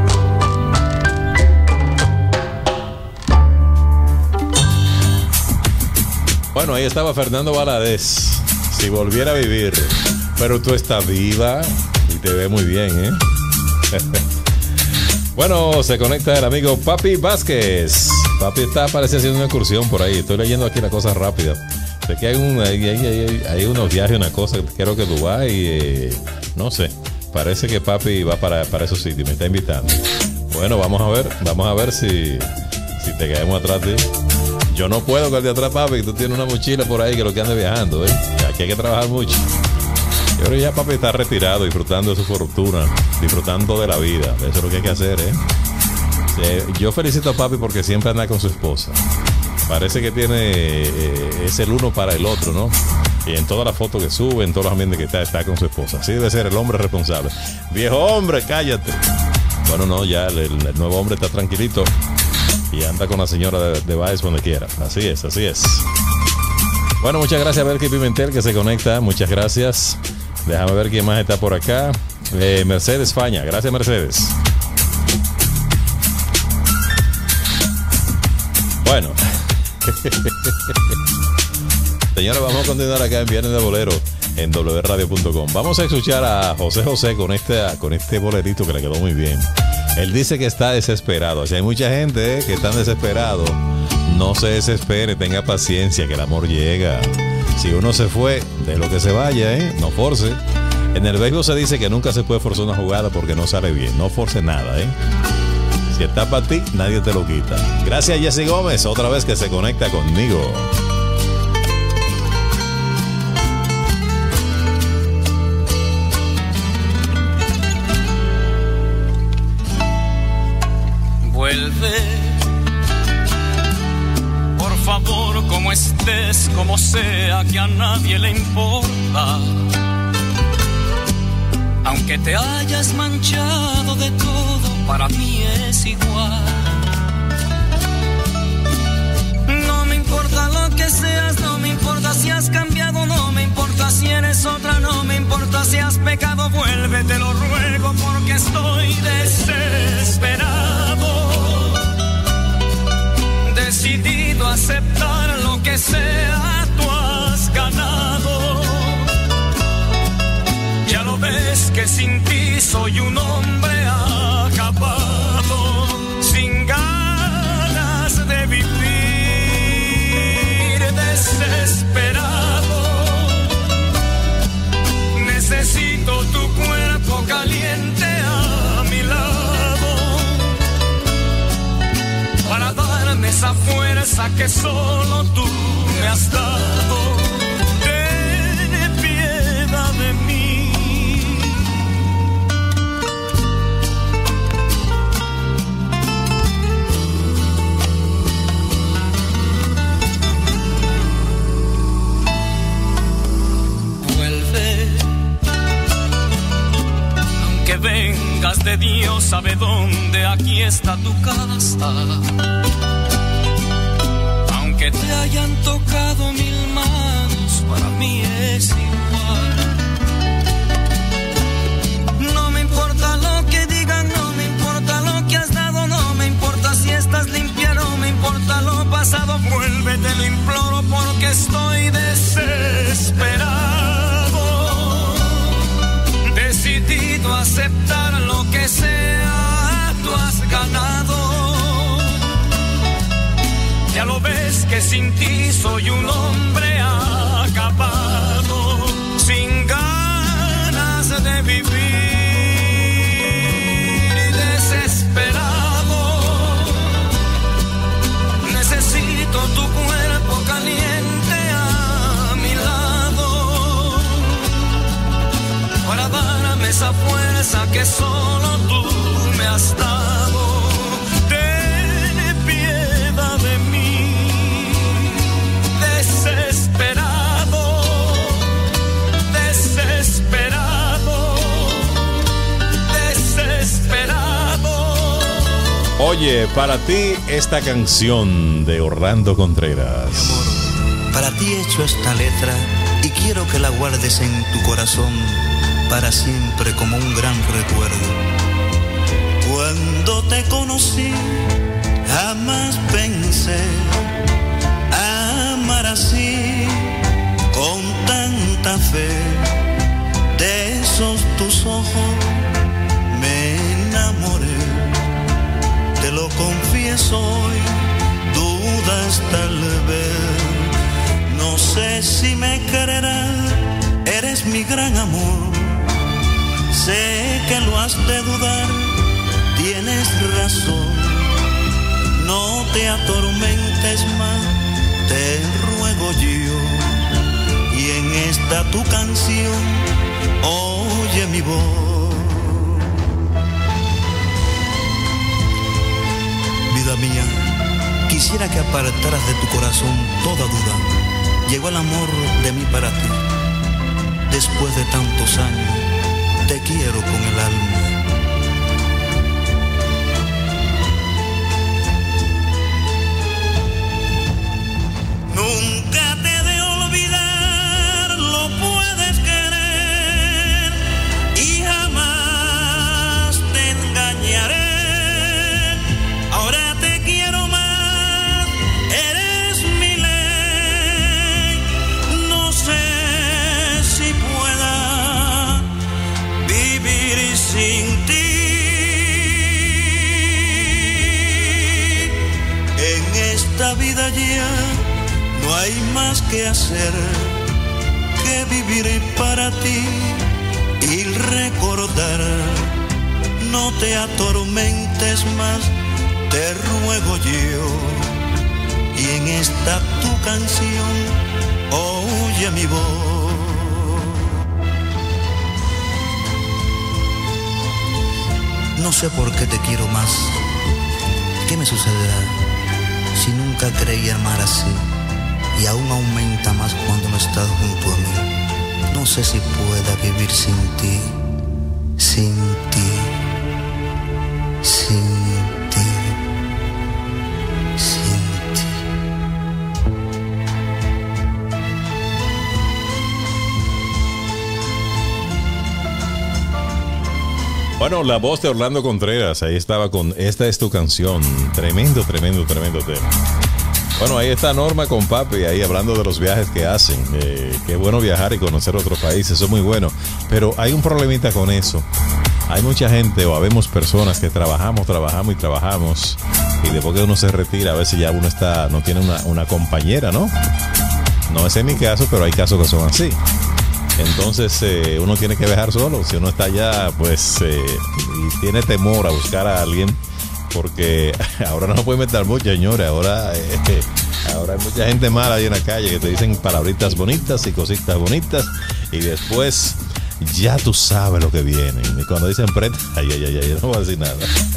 Bueno, ahí estaba Fernando Valadez. Si volviera a vivir. Pero tú estás viva y te ve muy bien, ¿eh? Bueno, se conecta el amigo Papi Vázquez. Papi está, parece, haciendo una excursión por ahí. Estoy leyendo aquí la cosa rápida. Sé que hay, un, hay, hay, hay, hay unos viajes, una cosa, creo que Dubái, eh, no sé. Parece que Papi va para, para esos sitios, me está invitando. Bueno, vamos a ver, vamos a ver si, si te caemos atrás de... Yo no puedo con el de atrás, Papi, tú tienes una mochila por ahí que lo que ande viajando, ¿eh? Aquí hay que trabajar mucho. Yo creo que ya Papi está retirado, disfrutando de su fortuna, disfrutando de la vida. Eso es lo que hay que hacer, ¿eh? Sí, yo felicito a Papi porque siempre anda con su esposa. Parece que tiene, eh, es el uno para el otro, ¿no? Y en todas las fotos que sube, en todos los ambientes que está, está con su esposa. Así debe ser el hombre responsable. Viejo hombre, cállate. Bueno, no, ya el, el nuevo hombre está tranquilito y anda con la señora de, de Baez donde quiera. Así es, así es. Bueno, muchas gracias a Belki Pimentel que se conecta. Muchas gracias. Déjame ver quién más está por acá. Eh, Mercedes Faña. Gracias, Mercedes. Bueno. Señores, vamos a continuar acá en Viernes de Bolero en doble u radio punto com. Vamos a escuchar a José José con este, con este bolerito que le quedó muy bien. Él dice que está desesperado. O sea, hay mucha gente eh, que está desesperado. No se desespere, tenga paciencia, que el amor llega. Si uno se fue, de lo que se vaya, ¿eh? No force. En el béisbol se dice que nunca se puede forzar una jugada porque no sale bien. No force nada, ¿eh? Si está para ti, nadie te lo quita. Gracias, Jessy Gómez, otra vez que se conecta conmigo. Vuelve, por favor, como estés, como sea, que a nadie le importa. Aunque te hayas manchado de todo, para mí es igual. No me importa lo que seas, no me importa si has cambiado, no me importa si eres otra, no me importa si has pecado, vuelve, te lo ruego, porque estoy desesperado, decidido a aceptar lo que sea, tú has ganado. Ya lo ves que sin ti soy un hombre acabado, sin ganas de vivir, desesperado. Necesito tu cuerpo caliente a mi lado para darme esa fuerza que solo tú me has dado. Ten piedad de mí. Vengas de Dios sabe dónde, aquí está tu casa. Aunque te hayan tocado mil manos, para mí es igual. No me importa lo que digan, no me importa lo que has dado, no me importa si estás limpia, no me importa lo pasado, vuelve, te lo imploro, porque estoy desesperado, decidido a aceptar lo que sea, tú has ganado. Ya lo ves que sin ti soy un hombre acabado, sin ganas de vivir, desesperado. Necesito tu cuerpo caliente a mi lado Oye, para ti esta canción de Orlando Contreras. Mi amor, para ti he hecho esta letra y quiero que la guardes en tu corazón para siempre como un gran recuerdo. Cuando te conocí, jamás pensé amar así, con tanta fe. De esos tus ojos me enamoré, te lo confieso hoy, dudas tal vez. No sé si me quererás, eres mi gran amor. Sé que lo has de dudar, tienes razón. No te atormentes más, te ruego yo. Y en esta tu canción, oye mi voz. Vida mía, quisiera que apartaras de tu corazón toda duda. Llegó el amor de mí para ti. Después de tantos años, te quiero con el alma. Nunca te he de olvidar, lo puedes querer y jamás te engañaré. Ahora te quiero más, eres mi ley. No sé si pueda vivir sin ti. En esta vida ya no hay más que hacer que vivir para ti y recordar. No te atormentes más, te ruego yo. Y en esta tu canción, oye mi voz. No sé por qué te quiero más. ¿Qué me sucederá si nunca creí amar así? Y aún aumenta más cuando no estás junto a mí. No sé si pueda vivir sin ti, sin ti, sin ti, sin ti. Bueno, la voz de Orlando Contreras, ahí estaba con Esta es tu canción. Tremendo, tremendo, tremendo tema. Bueno, ahí está Norma con Papi, ahí hablando de los viajes que hacen. Eh, qué bueno viajar y conocer otros países, eso es muy bueno. Pero hay un problemita con eso. Hay mucha gente o habemos personas que trabajamos, trabajamos y trabajamos. Y después que uno se retira, a veces ya uno está, no tiene una, una compañera, ¿no? No ese es mi caso, pero hay casos que son así. Entonces eh, uno tiene que viajar solo. Si uno está allá, pues, eh, y tiene temor a buscar a alguien, porque ahora no se puede meter mucho, señores. Ahora, eh, ahora hay mucha gente mala ahí en la calle que te dicen palabritas bonitas y cositas bonitas. Y después ya tú sabes lo que viene. Y cuando dicen preta, ay, ay, ay, ay, no voy a decir nada.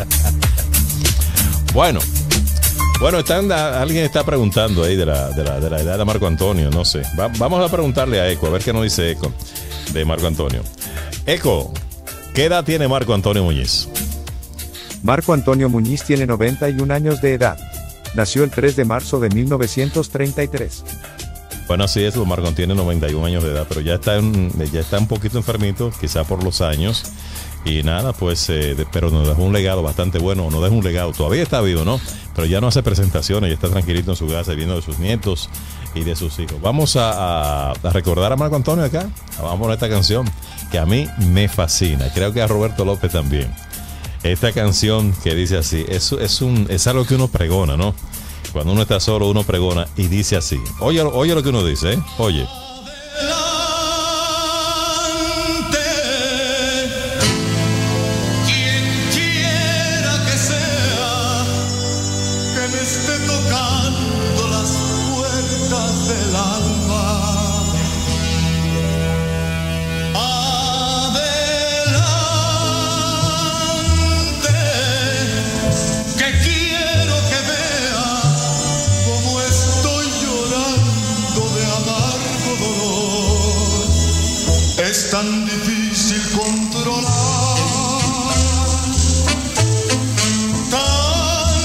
Bueno, bueno, están, alguien está preguntando ahí de la, de la, de la edad de Marco Antonio. No sé. Va, vamos a preguntarle a Eco, a ver qué nos dice Eco de Marco Antonio. Eco, ¿qué edad tiene Marco Antonio Muñiz? Marco Antonio Muñiz tiene noventa y un años de edad. Nació el tres de marzo de mil novecientos treinta y tres. Bueno, así es, Marco tiene noventa y un años de edad, pero ya está, en, ya está un poquito enfermito, quizá por los años. Y nada, pues, eh, de, pero nos dejó un legado bastante bueno, nos dejó un legado, todavía está vivo, ¿no? Pero ya no hace presentaciones, ya está tranquilito en su casa viendo de sus nietos y de sus hijos. Vamos a, a, a recordar a Marco Antonio acá, vamos a poner esta canción que a mí me fascina, creo que a Roberto López también. Esta canción que dice así, es, es, un, es algo que uno pregona, ¿no? Cuando uno está solo, uno pregona y dice así. Oye, oye lo que uno dice, ¿eh? Oye. Es tan difícil controlar, tan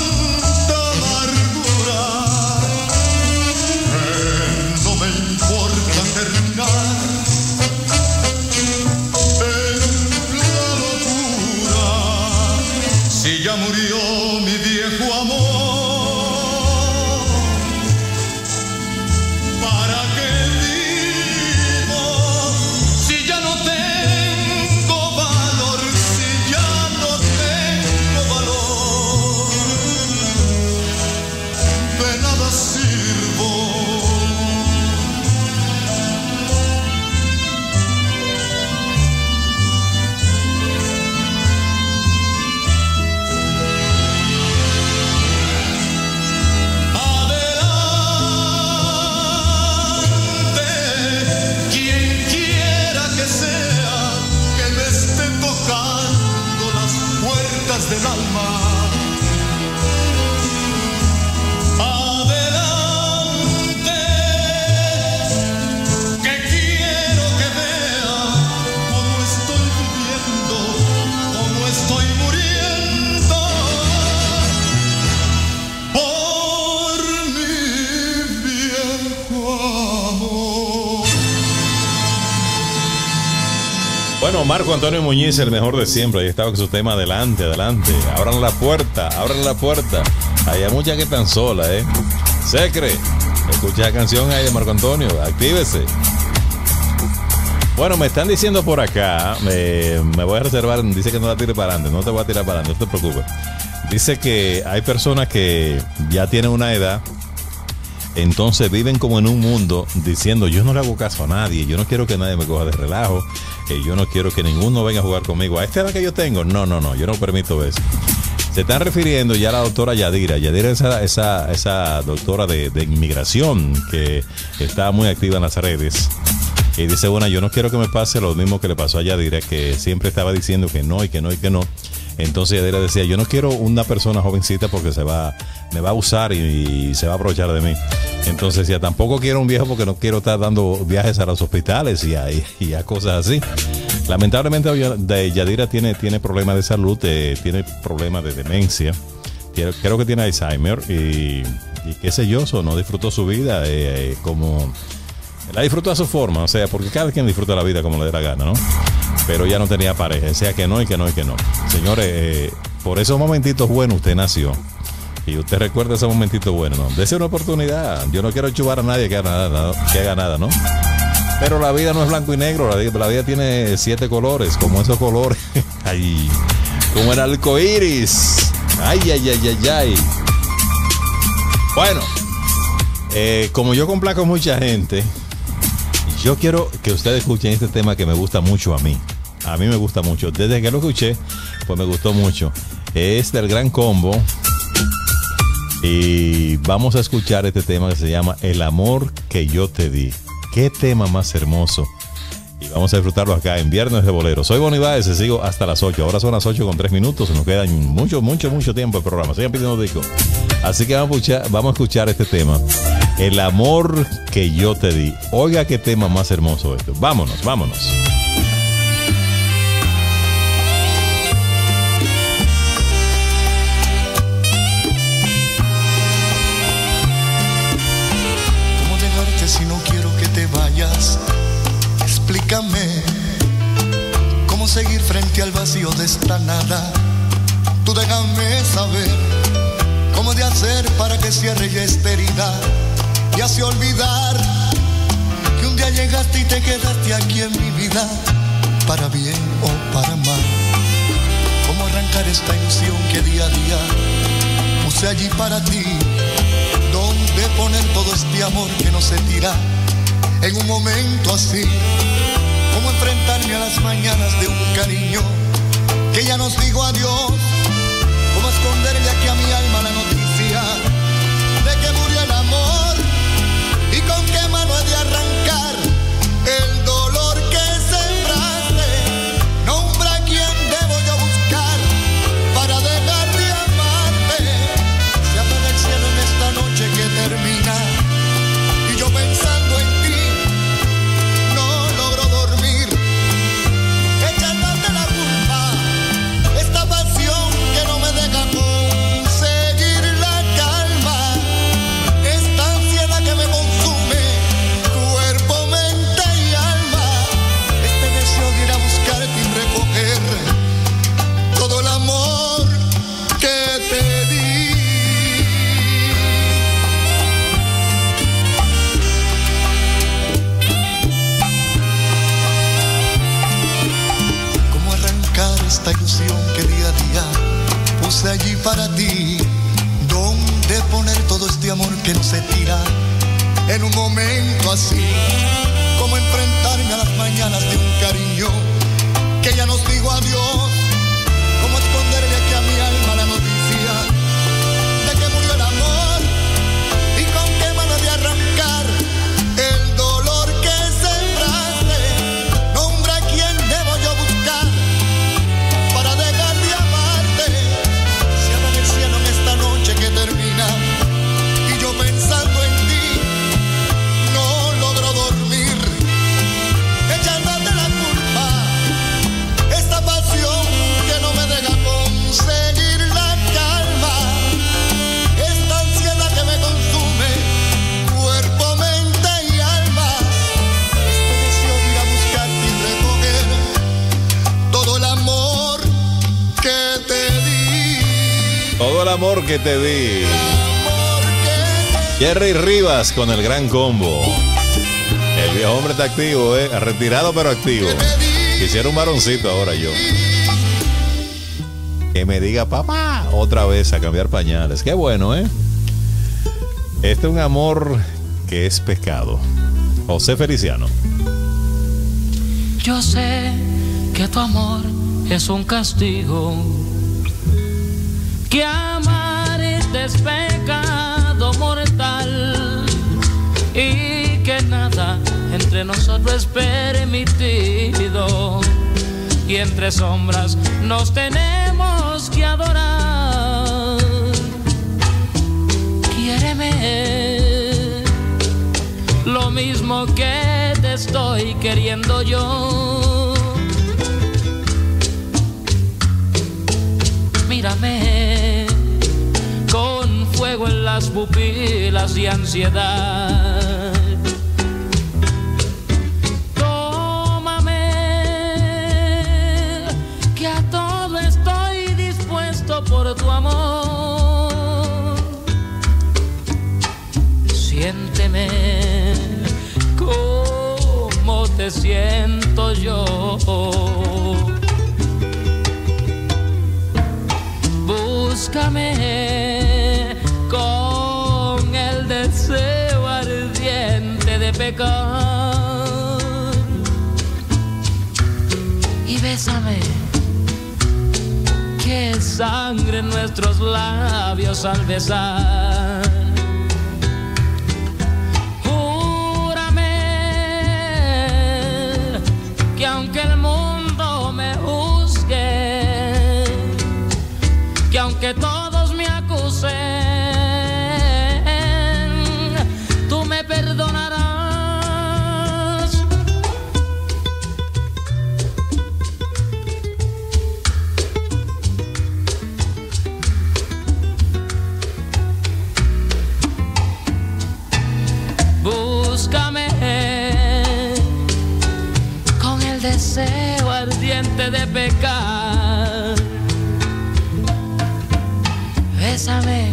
nada sirvo. Del alma, adelante, que quiero que vea cómo estoy viviendo, cómo estoy muriendo por mi viejo amor. Bueno, Marco Antonio Muñiz, el mejor de siempre. Ahí estaba con su tema. Adelante, adelante. Abran la puerta, abran la puerta. Hay muchas que están solas, ¿eh? Secre, escucha la canción ahí de Marco Antonio. Actívese. Bueno, me están diciendo por acá, eh, me voy a reservar, dice que no la tire para adelante. No te voy a tirar para adelante, no te preocupes. Dice que hay personas que ya tienen una edad, entonces viven como en un mundo diciendo: yo no le hago caso a nadie, yo no quiero que nadie me coja de relajo, que yo no quiero que ninguno venga a jugar conmigo. A esta edad que yo tengo, no, no, no, yo no permito eso. Se están refiriendo ya a la doctora Yadira. Yadira es esa, esa, esa doctora de, de inmigración que está muy activa en las redes. Y dice: bueno, yo no quiero que me pase lo mismo que le pasó a Yadira, que siempre estaba diciendo que no y que no y que no. Entonces Yadira decía: yo no quiero una persona jovencita porque se va, me va a usar y, y se va a aprovechar de mí. Entonces ya tampoco quiero un viejo porque no quiero estar dando viajes a los hospitales y a, y a cosas así. Lamentablemente de Yadira tiene, tiene problemas de salud, eh, tiene problemas de demencia, tiene, creo que tiene Alzheimer y, y qué sé yo, eso, no disfrutó su vida eh, eh, como... La disfrutó a su forma, o sea, porque cada quien disfruta la vida como le dé la gana, ¿no? Pero ya no tenía pareja, decía que no y que no y que no. Señores, eh, por esos momentitos buenos usted nació. Y usted recuerda ese momentito bueno, ¿no? Dese una oportunidad. Yo no quiero chubar a nadie que haga nada, ¿no? que haga nada, ¿no? Pero la vida no es blanco y negro, la vida, la vida tiene siete colores, como esos colores. Ay, como el arco iris. Ay, ay, ay, ay, ay. Bueno, eh, como yo complaco a mucha gente, yo quiero que ustedes escuchen este tema que me gusta mucho a mí. A mí me gusta mucho. Desde que lo escuché, pues me gustó mucho. Es del Gran Combo. Y vamos a escuchar este tema que se llama El amor que yo te di. Qué tema más hermoso. Y vamos a disfrutarlo acá en Viernes de Bolero. Soy Boni Baez, sigo hasta las ocho. Ahora son las ocho con tres minutos. Nos queda mucho, mucho, mucho tiempo de programa. Sigan pidiendo disco. Así que vamos a, escuchar, vamos a escuchar este tema. El amor que yo te di. Oiga qué tema más hermoso esto. Vámonos, vámonos. ¿Cómo dejarte si no quiero que te vayas? Explícame. ¿Cómo seguir frente al vacío de esta nada? Tú déjame saber cómo de hacer para que cierre ya esta herida y así olvidar que un día llegaste y te quedaste aquí en mi vida, para bien o para mal. Cómo arrancar esta ilusión que día a día puse allí para ti, donde poner todo este amor que no se tira en un momento así. Cómo enfrentarme a las mañanas de un cariño que ya nos digo adiós. Cómo esconderle aquí a mi alma la noticia de que murió el amor, y con qué mano he de arrancar el dolor que sembraste. Nombra a quién debo yo buscar para dejar de amarte. Se apaga el cielo en esta noche que termina y yo pensando en ti no logro dormir, echándote la culpa, esta pasión que no me deja conseguir la calma, esta ansiedad que me consume cuerpo, mente y alma, este deseo de ir a buscarte y recoger todo el amor que te di. Cómo arrancar esta ilusión que día a día puse allí para ti, donde de poner todo este amor que no se tira en un momento así, como enfrentarme a las mañanas de un cariño que ya nos digo adiós, como esconderle aquí a mi alma la noticia de que murió el amor y con qué mano de arrancar el dolor que sembraste. Nombre a quien debo yo buscar para dejar de amarte. Cierra el cielo en esta noche que termina y yo pensando en ti no logro dormir, echándote la culpa, esta pasión que no me deja conseguir la calma, esta ansiedad que me consume cuerpo, mente y alma, este deseo de ir a buscarte y recoger todo el amor que te di. Todo el amor que te di. Jerry Rivas con el gran combo. El viejo hombre está activo, eh, retirado pero activo. Quisiera un varoncito ahora yo. Que me diga papá otra vez a cambiar pañales. Qué bueno, eh. Este es un amor que es pecado. José Feliciano. Yo sé que tu amor es un castigo, que amarte es pecado mortal y que nada entre nosotros es permitido y entre sombras nos tenemos que adorar. Quiéreme lo mismo que te estoy queriendo yo. Mírame con fuego en las pupilas y ansiedad. Tómame, que a todo estoy dispuesto por tu amor. Siénteme como te siento yo. Búscame con el deseo ardiente de pecar y bésame, que sangre en nuestros labios al besar. Júrame que aunque el mundo me juzgue, que aunque todos me acusen, tú me perdonarás. Búscame con el deseo ardiente de pecar. Bésame,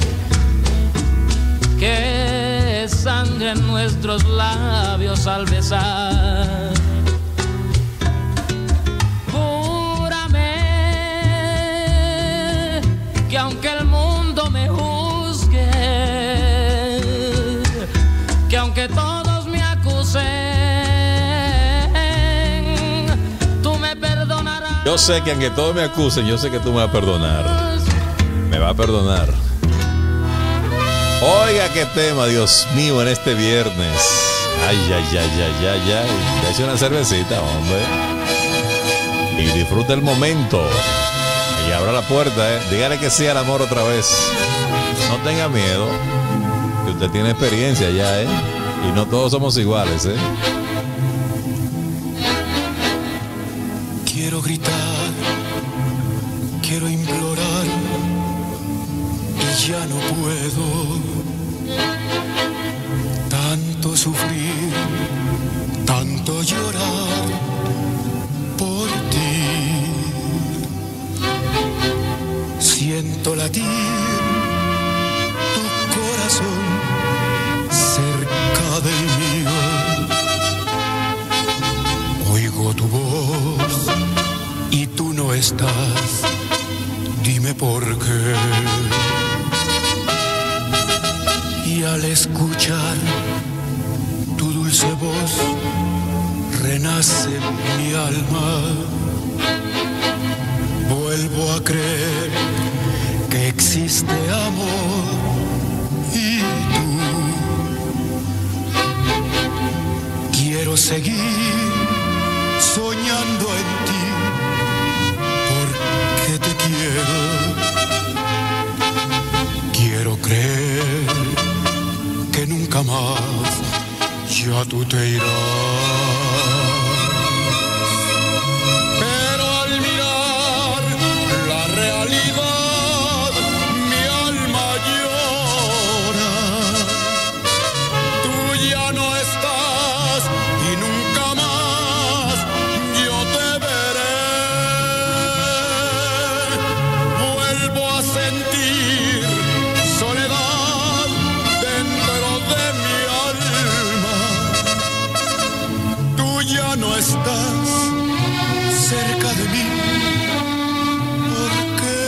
que sangre en nuestros labios al besar. Júrame que aunque el mundo me juzgue, que aunque todos me acusen, tú me perdonarás. Yo sé que aunque todos me acusen, yo sé que tú me vas a perdonar. Me va a perdonar. Oiga qué tema, Dios mío, en este viernes. Ay, ay, ay, ay, ay, ay. Eche una cervecita, hombre. Y disfruta el momento. Y abra la puerta, eh. Dígale que sí al amor otra vez. No tenga miedo, que usted tiene experiencia ya, eh. Y no todos somos iguales, eh. Quiero gritar, quiero implorar, ya no puedo tanto sufrir, tanto llorar por ti. Siento latir tu corazón cerca del mío. Oigo tu voz y tú no estás. Dime por qué. escuchar tu dulce voz renace mi alma. Vuelvo a creer que existe amor y tú. Quiero seguir soñando en ti porque te quiero. Quiero creer que nunca más ya tú te irás. Pero al mirar la realidad, mi alma llora. Tú ya no estás y nunca más yo te veré. Vuelvo a sentir soledad dentro de mi alma. Tú ya no estás cerca de mí. ¿Por qué?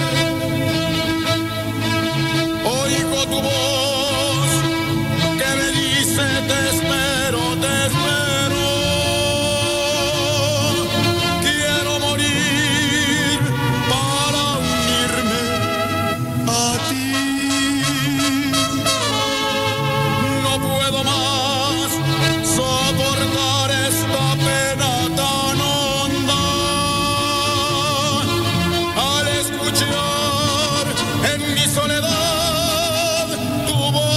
Oigo tu voz que me dice te espero, te espero. Quiero morir para unirme a ti. No puedo más soportar esta pena tan honda. Al escuchar en mi soledad tu voz, tu voz,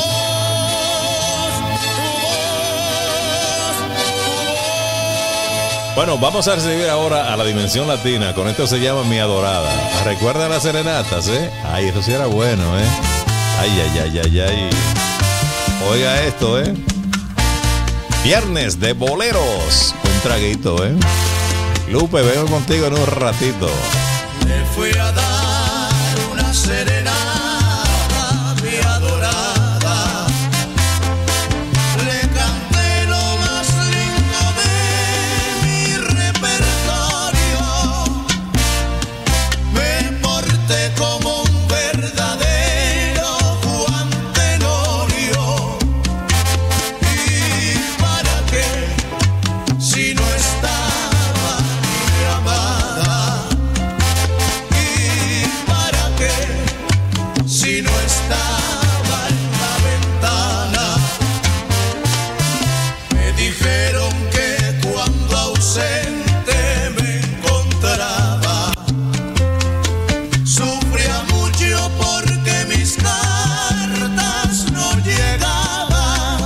tu voz. Bueno, vamos a recibir ahora a la Dimensión Latina. Con esto se llama Mi Adorada. ¿Recuerdan las serenatas, eh? Ay, eso sí era bueno, eh. Ay, ay, ay, ay, ay. Oiga esto, eh. Viernes de boleros. Un traguito, eh. Lupe, vengo contigo en un ratito. Le fui a dar una serenata, mi adorada. Le canté lo más lindo de mi repertorio. Me porté como un verdadero Juan Tenorio. ¿Y para qué? Si no estaba mi amada. ¿Y para qué? Si no estaba en la ventana. Me dijeron que cuando ausente me encontraba, sufría mucho porque mis cartas no llegaban.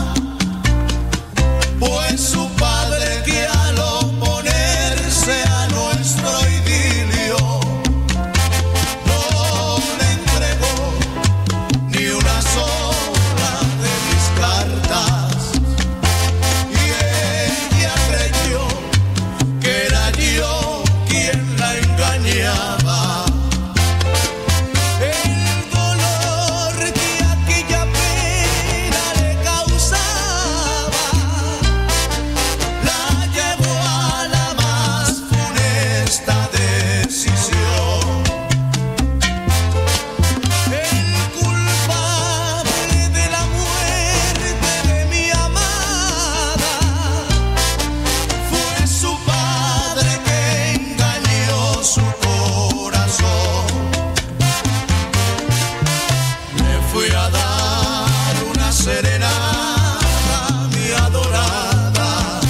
Pues su padre, que al oponerse a nuestro idilio no le entregó ni una sola de mis cartas, y ella creyó que era yo quien la engañaba. El dolor que aquella pena le causaba la llevó a la más funesta decisión. El culpable de la muerte de mi amada fue su padre, que engañó su corazón. Le fui a dar una serenata, mi adorada.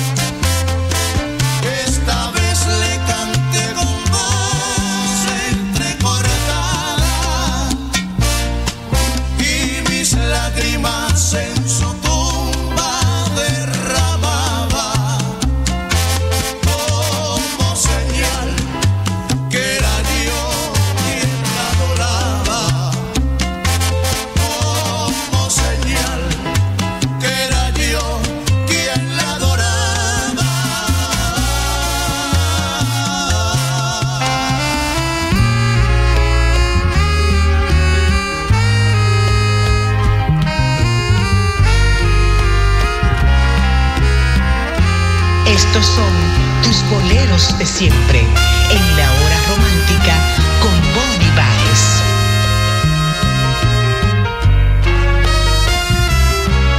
Esta vez le canté con voz entrecortada y mis lágrimas en su tumba derramaba, como señal que era yo quien la adoraba, como señal que era yo quien la adoraba. Estos son tus boleros de siempre en la hora romántica con Bonnie Baez.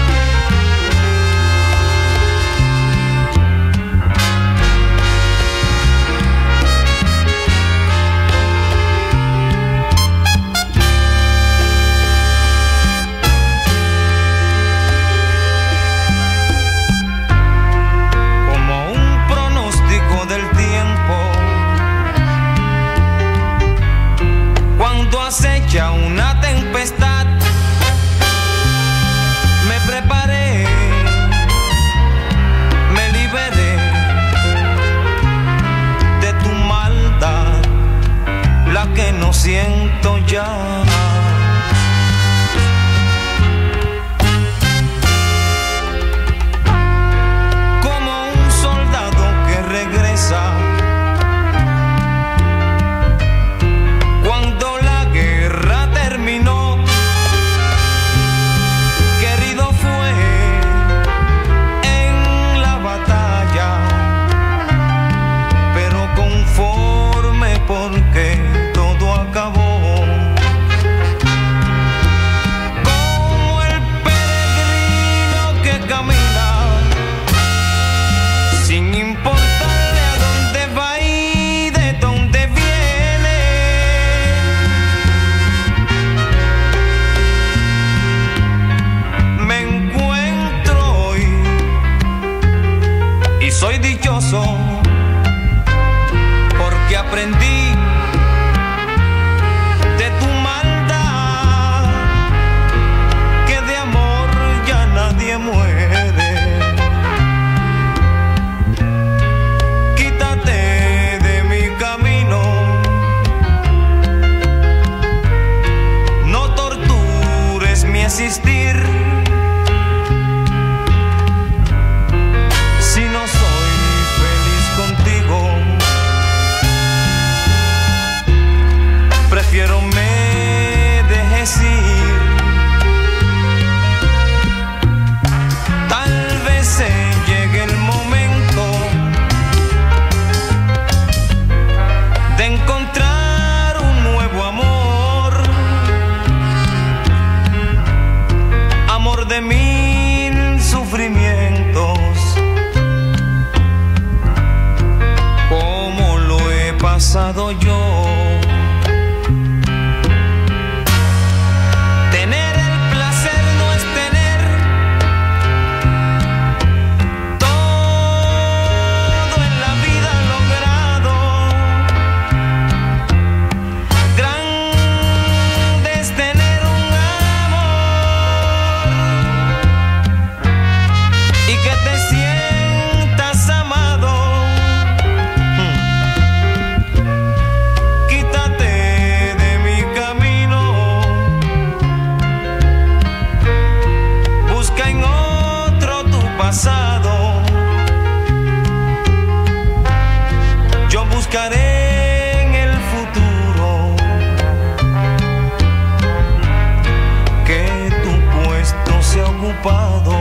dichoso porque aprendí de tu maldad que de amor ya nadie muere. Quítate de mi camino, no tortures mi existir. Si no soy feliz contigo, prefiero me dejes ir. Tal vez se llegue el momento de encontrar un nuevo amor, amor de mil sufrimientos, como lo he pasado yo. Tener el placer no es tener todo en la vida logrado. Grande es tener un amor y que te sientas amado. Quítate de mi camino, busca en otro tu pasado. Yo buscaré en el futuro que tu puesto sea ocupado.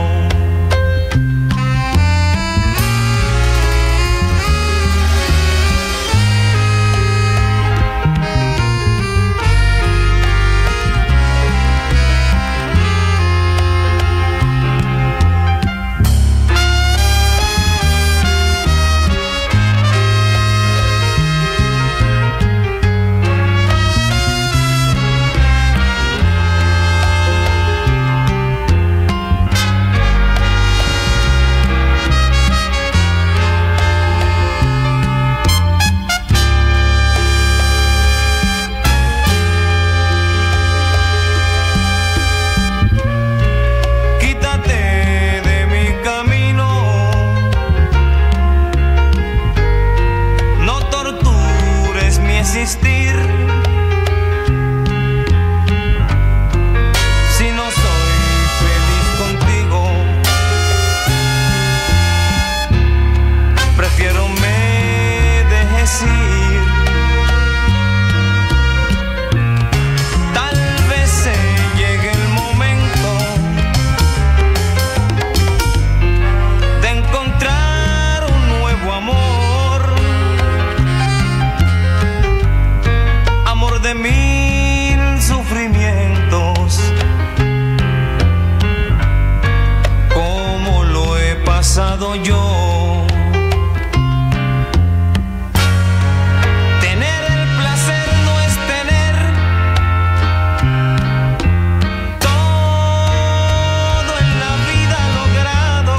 Quítate de mi camino, no tortures mi existir. Si no soy feliz contigo, prefiero me dejes ir. Tal vez se llegue el momento de encontrar un nuevo amor, amor de mil sufrimientos, como lo he pasado yo. Tener el placer no es tener todo en la vida logrado.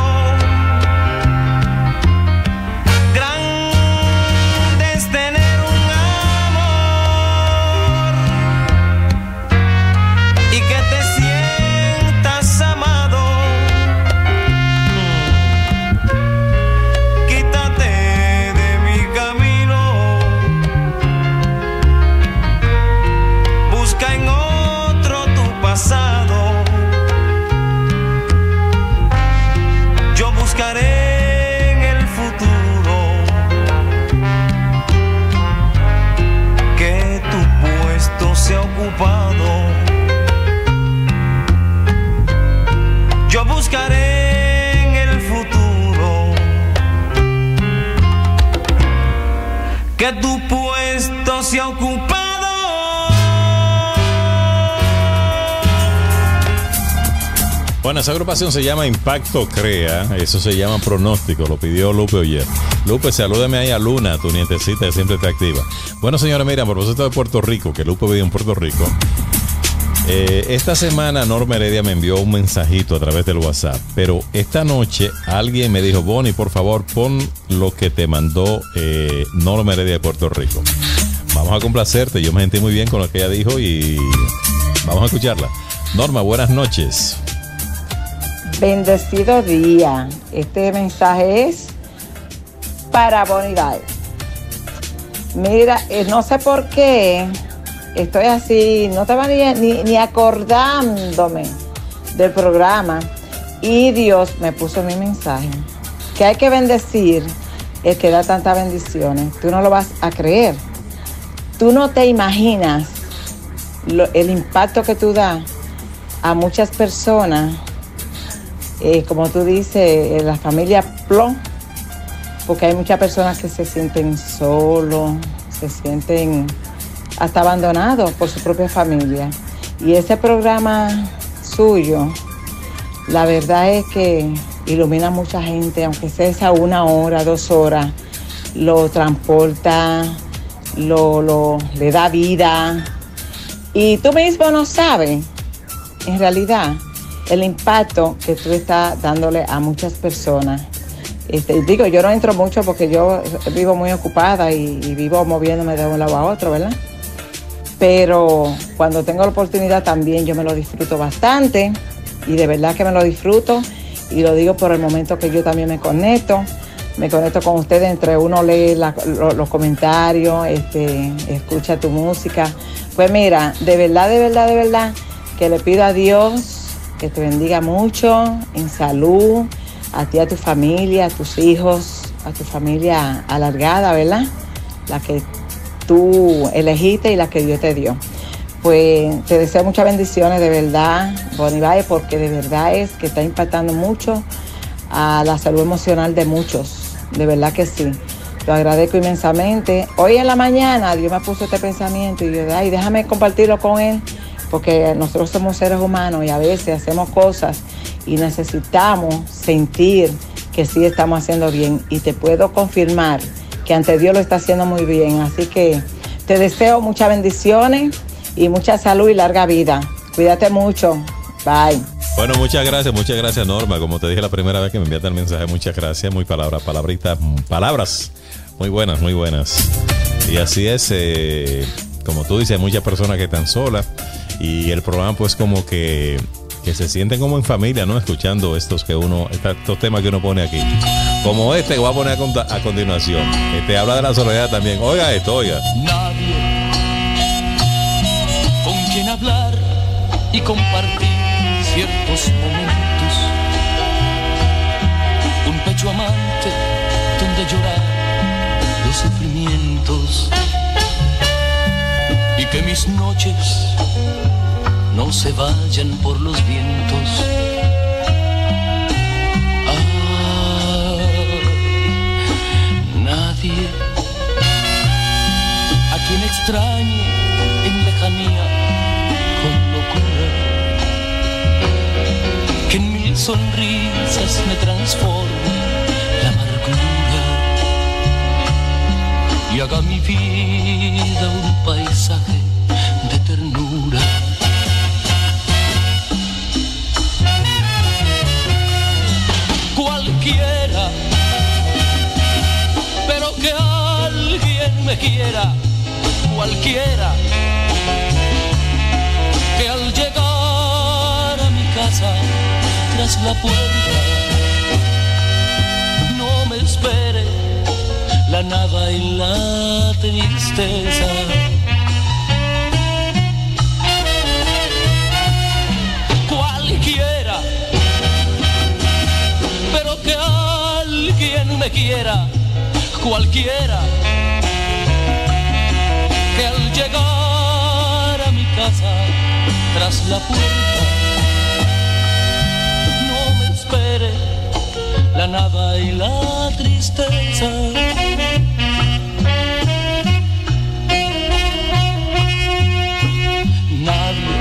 Grande es tener un amor y que te sientas amado. Quítate de mi camino, busca en otro tu pasado. Yo buscaré en el futuro que tu puesto sea ocupado. Yo buscaré en el futuro que tu puesto sea ocupado. Bueno, esa agrupación se llama Impacto Crea, eso se llama Pronóstico, lo pidió Lupe Oyer. Lupe, salúdame ahí a Luna, tu nietecita que siempre te activa. Bueno, señora, mira, a propósito de Puerto Rico, que Lupe vive en Puerto Rico, Eh, esta semana Norma Heredia me envió un mensajito a través del WhatsApp, pero esta noche alguien me dijo, Bonnie, por favor, pon lo que te mandó eh, Norma Heredia de Puerto Rico. Vamos a complacerte, yo me sentí muy bien con lo que ella dijo y vamos a escucharla. Norma, buenas noches. Bendecido día. Este mensaje es para Bonnie Bye. Mira, eh, no sé por qué estoy así, no estaba ni, ni, ni acordándome del programa y Dios me puso mi mensaje. Que hay que bendecir el que da tantas bendiciones. Tú no lo vas a creer. Tú no te imaginas lo, el impacto que tú das a muchas personas, eh, como tú dices, en la familia Plon, porque hay muchas personas que se sienten solos, se sienten hasta abandonados por su propia familia. Y ese programa suyo, la verdad es que ilumina a mucha gente, aunque sea esa una hora, dos horas, lo transporta, lo, lo, le da vida. Y tú mismo no sabes, en realidad, el impacto que tú estás dándole a muchas personas. Este, digo, yo no entro mucho porque yo vivo muy ocupada y, y vivo moviéndome de un lado a otro, ¿verdad? Pero cuando tengo la oportunidad también yo me lo disfruto bastante y de verdad que me lo disfruto y lo digo por el momento que yo también me conecto, me conecto con ustedes, entre uno lee la, lo, los comentarios, este, escucha tu música. Pues mira, de verdad, de verdad, de verdad que le pido a Dios que te bendiga mucho en salud, a ti, a tu familia, a tus hijos, a tu familia alargada, ¿verdad? La que tú elegiste y la que Dios te dio. Pues te deseo muchas bendiciones, de verdad, Bonnie Bye, porque de verdad es que está impactando mucho a la salud emocional de muchos, de verdad que sí. Lo agradezco inmensamente. Hoy en la mañana Dios me puso este pensamiento y yo, ay, déjame compartirlo con Él, porque nosotros somos seres humanos y a veces hacemos cosas y necesitamos sentir que sí estamos haciendo bien. Y te puedo confirmar que ante Dios lo está haciendo muy bien. Así que te deseo muchas bendiciones y mucha salud y larga vida. Cuídate mucho. Bye. Bueno, muchas gracias, muchas gracias, Norma. Como te dije la primera vez que me enviaste el mensaje, muchas gracias. Muy palabras, palabritas, palabras muy buenas, muy buenas. Y así es, eh, como tú dices, hay muchas personas que están solas y el programa pues como que, que se sienten como en familia, ¿no? Escuchando estos que uno, estos temas que uno pone aquí. Como este que voy a poner a, a continuación. Este habla de la soledad también. Oiga esto, oiga. Nadie con quien hablar y compartir ciertos momentos. Un pecho amante donde llorar los sufrimientos. Y que mis noches no se vayan por los vientos. Nadie a quien extrañe en lejanía con locura, que en mil sonrisas me transforme la amargura y haga mi vida un paisaje de ternura. Cualquiera, pero que alguien me quiera, cualquiera, que al llegar a mi casa tras la puerta no me espere la nada y la tristeza. Cualquiera, pero que alguien me quiera, cualquiera, que al llegar a mi casa tras la puerta no me espere la nada y la tristeza. Nadie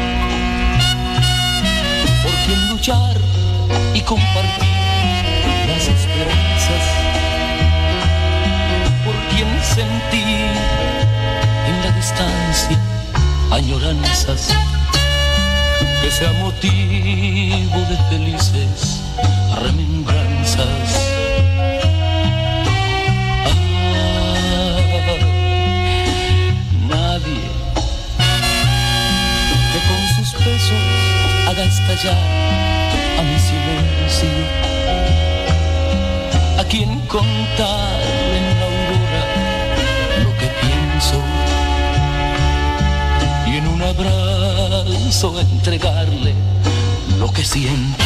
por quien luchar y compartir las esperanzas, por quien sentir en la distancia añoranzas. sea motivo de felices remembranzas. Ah, nadie que con sus besos haga estallar a mi silencio, a quien contarle en la aurora lo que pienso y en un abrazo entregarle lo que siento.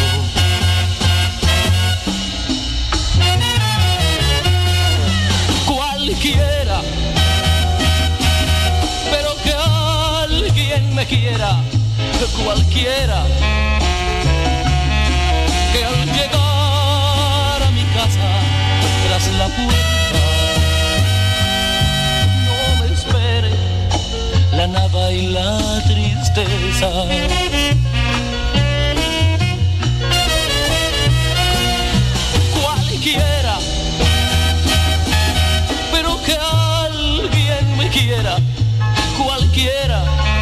Cualquiera, pero que alguien me quiera, cualquiera, que al llegar a mi casa tras la puerta no me espere la nada y la tristeza. Cualquiera, pero que alguien me quiera, cualquiera,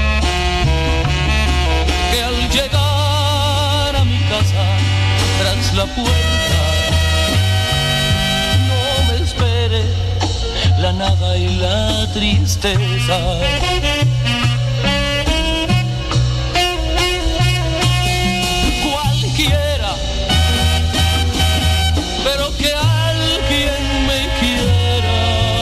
que al llegar a mi casa tras la puerta no me espere la nada y la tristeza. Cualquiera, pero que alguien me quiera,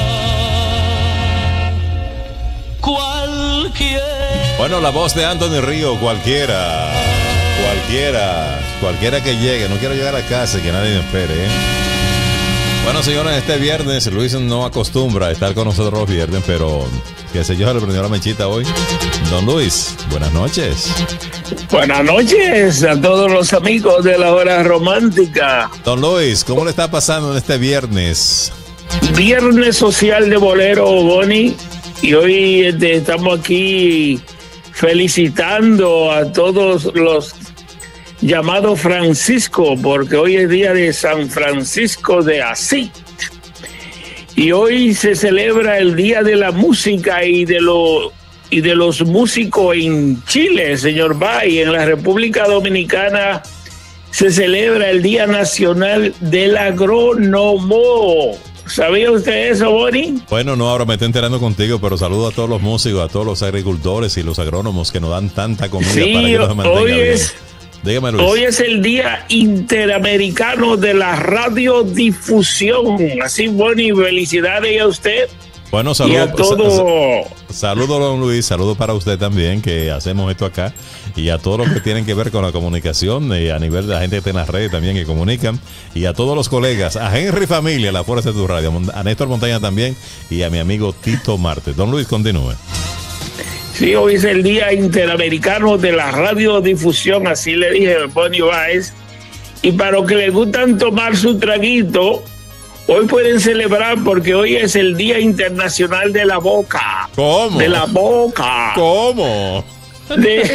cualquiera. Bueno, la voz de Anthony Río, cualquiera, cualquiera, cualquiera que llegue. No quiero llegar a casa y que nadie me espere, ¿eh? Bueno, señores, este viernes Luis no acostumbra a estar con nosotros los viernes, pero qué sé yo, se le prendió la mechita hoy. Don Luis, buenas noches. Buenas noches a todos los amigos de la hora romántica. Don Luis, ¿cómo le está pasando en este viernes? Viernes social de bolero, Bonnie, y hoy este, estamos aquí felicitando a todos los llamados Francisco, porque hoy es día de San Francisco de Asís. Y hoy se celebra el Día de la Música y de, lo, y de los músicos en Chile, señor Bay. En la República Dominicana se celebra el Día Nacional del Agrónomo. ¿Sabía usted eso, Bonnie? Bueno, no, ahora me estoy enterando contigo, pero saludo a todos los músicos, a todos los agricultores y los agrónomos que nos dan tanta comida sí, para que nos mantenga hoy bien. Es, Dígame, Luis. Hoy es el Día Interamericano de la Radiodifusión. Así, Bonnie, felicidades a usted. Bueno, saludos. Y a todo. Saludos, don Luis. Saludos para usted también, que hacemos esto acá. Y a todos los que tienen que ver con la comunicación, y a nivel de la gente que está en las redes también que comunican. Y a todos los colegas, a Henry Familia, la Fuerza de tu Radio, a Néstor Montaña también, y a mi amigo Tito Marte. Don Luis, continúe. Sí, hoy es el Día Interamericano de la Radiodifusión, así le dije a Bonnie Baez. Y para los que les gustan tomar su traguito, hoy pueden celebrar porque hoy es el Día Internacional de la Boca. ¿Cómo? De la boca. ¿Cómo? De...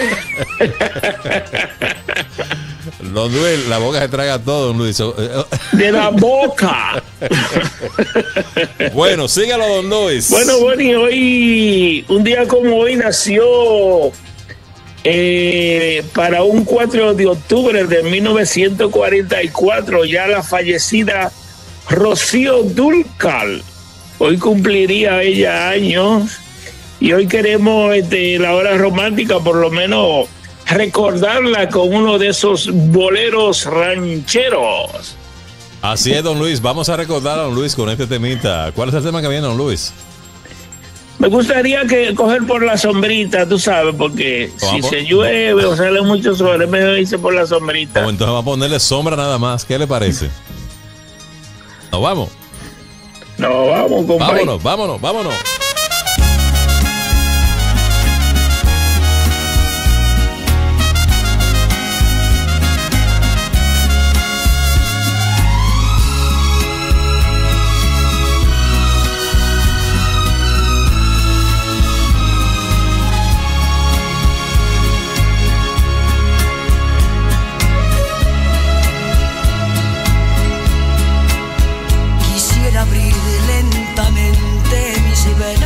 Don Luis, la boca se traga todo, don Luis. De la boca. Bueno, sígalo, don Luis. Bueno, Bonnie, hoy, un día como hoy, nació eh, para un cuatro de octubre de mil novecientos cuarenta y cuatro, ya la fallecida Rocío Dúrcal. Hoy cumpliría ella años. Y hoy queremos, este, la hora romántica, por lo menos recordarla con uno de esos boleros rancheros. Así es, don Luis. Vamos a recordar a don Luis con este temita. ¿Cuál es el tema que viene, don Luis? Me gustaría que coger por la sombrita, tú sabes, porque si se llueve o sale mucho sol, es mejor irse por la sombrita. Oh, entonces va a ponerle sombra nada más. ¿Qué le parece? ¿Nos vamos? No, vamos, compadre. Vámonos, vámonos, vámonos. Quisiera abrir lentamente mis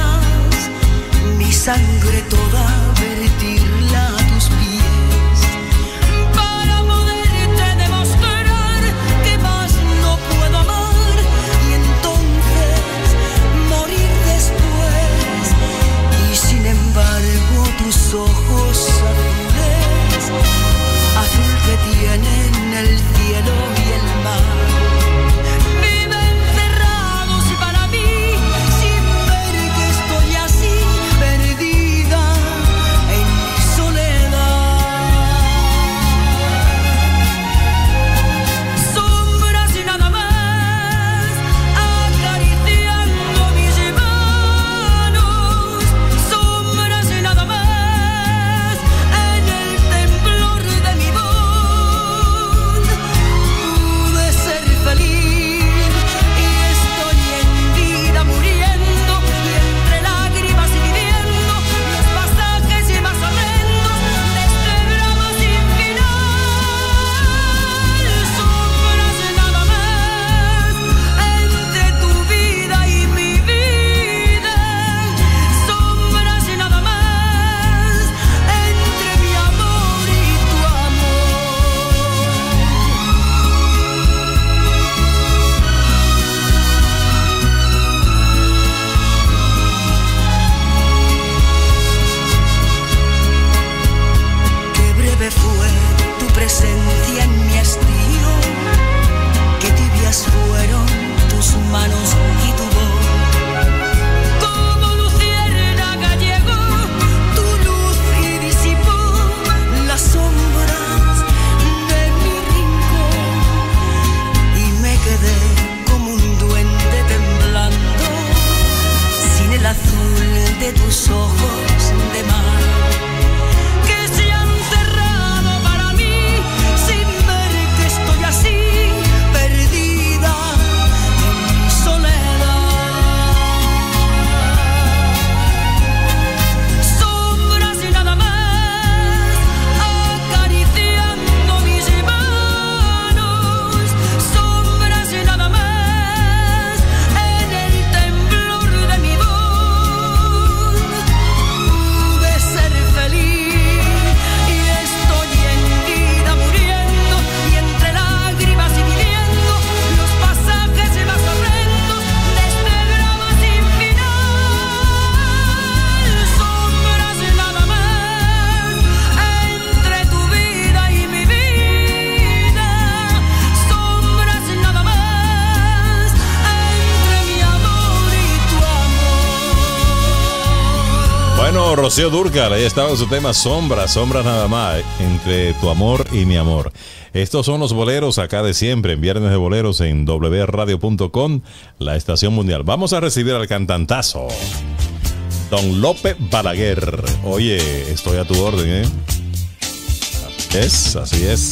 Rocío Dúrcal, ahí estaba su tema Sombra, Sombra nada más, entre tu amor y mi amor. Estos son los boleros acá de siempre, en Viernes de Boleros en doble u radio punto com, la estación mundial. Vamos a recibir al cantantazo, Don Lope Balaguer. Oye, estoy a tu orden, ¿eh? Así es, así es.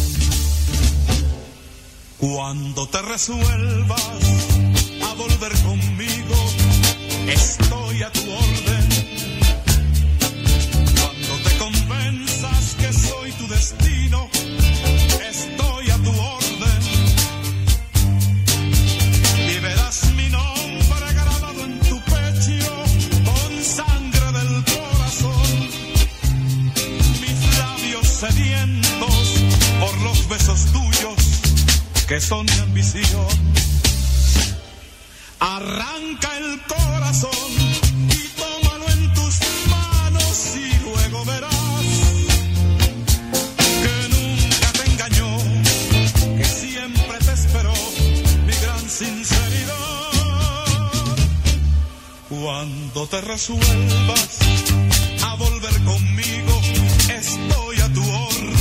Cuando te resuelvas a volver conmigo, estoy a tu orden. Cuando te convenzas que soy tu destino, estoy a tu orden. Y verás mi nombre grabado en tu pecho con sangre del corazón. Mis labios sedientos por los besos tuyos que son mi ambición. Arranca el corazón y tómalo en tus manos y luego verás que nunca te engañó, que siempre te esperó mi gran sinceridad. Cuando te resuelvas a volver conmigo, estoy a tu orden.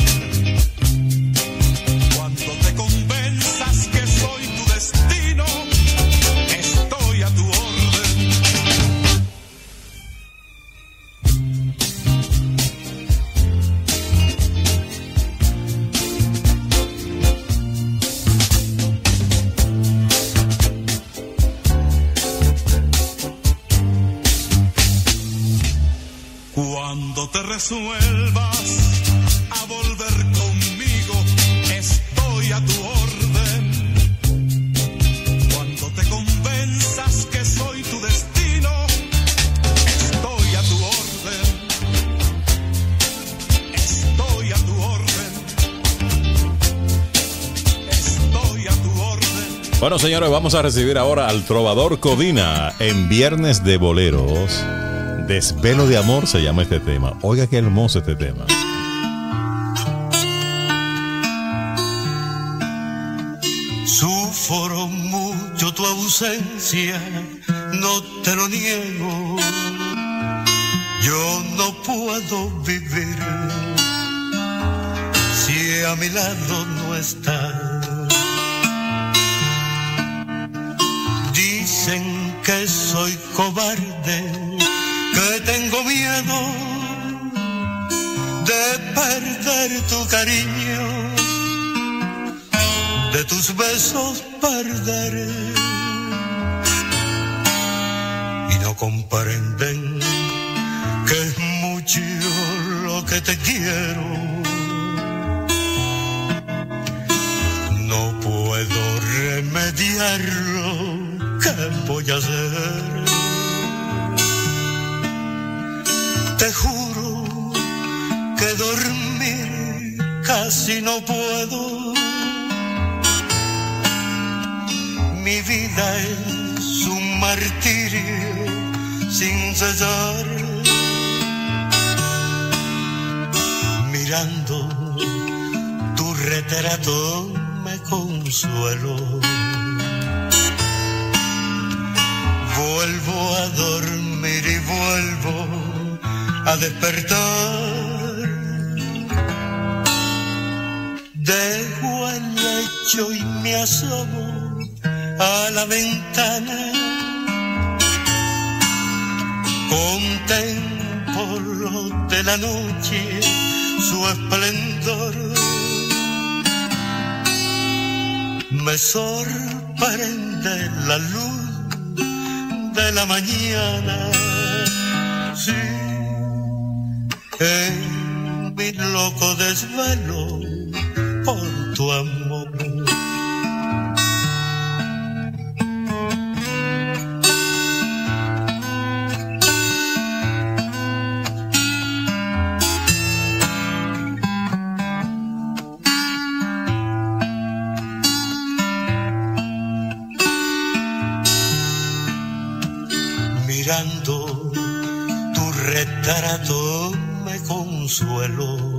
Cuando te resuelvas a volver conmigo, estoy a tu orden. Cuando te convenzas que soy tu destino, estoy a tu orden. Estoy a tu orden. Estoy a tu orden. Bueno, señores, vamos a recibir ahora al trovador Codina en Viernes de Boleros. Desvelo de amor se llama este tema. Oiga qué hermoso este tema. Sufro mucho tu ausencia, no te lo niego. Yo no puedo vivir si a mi lado no estás. Dicen que soy cobarde, que tengo miedo de perder tu cariño, de tus besos perderé. Y no comprenden que es mucho lo que te quiero. No puedo remediarlo, ¿qué voy a hacer? Te juro que dormir casi no puedo. Mi vida es un martirio sin cesar. Mirando tu retrato me consuelo. Vuelvo a dormir y vuelvo a despertar. Dejo el lecho y me asomo a la ventana. Contemplo de la noche su esplendor. Me sorprende la luz de la mañana. Sí, en mi loco desvelo por tu amor. Mirando tu retrato me consuelo.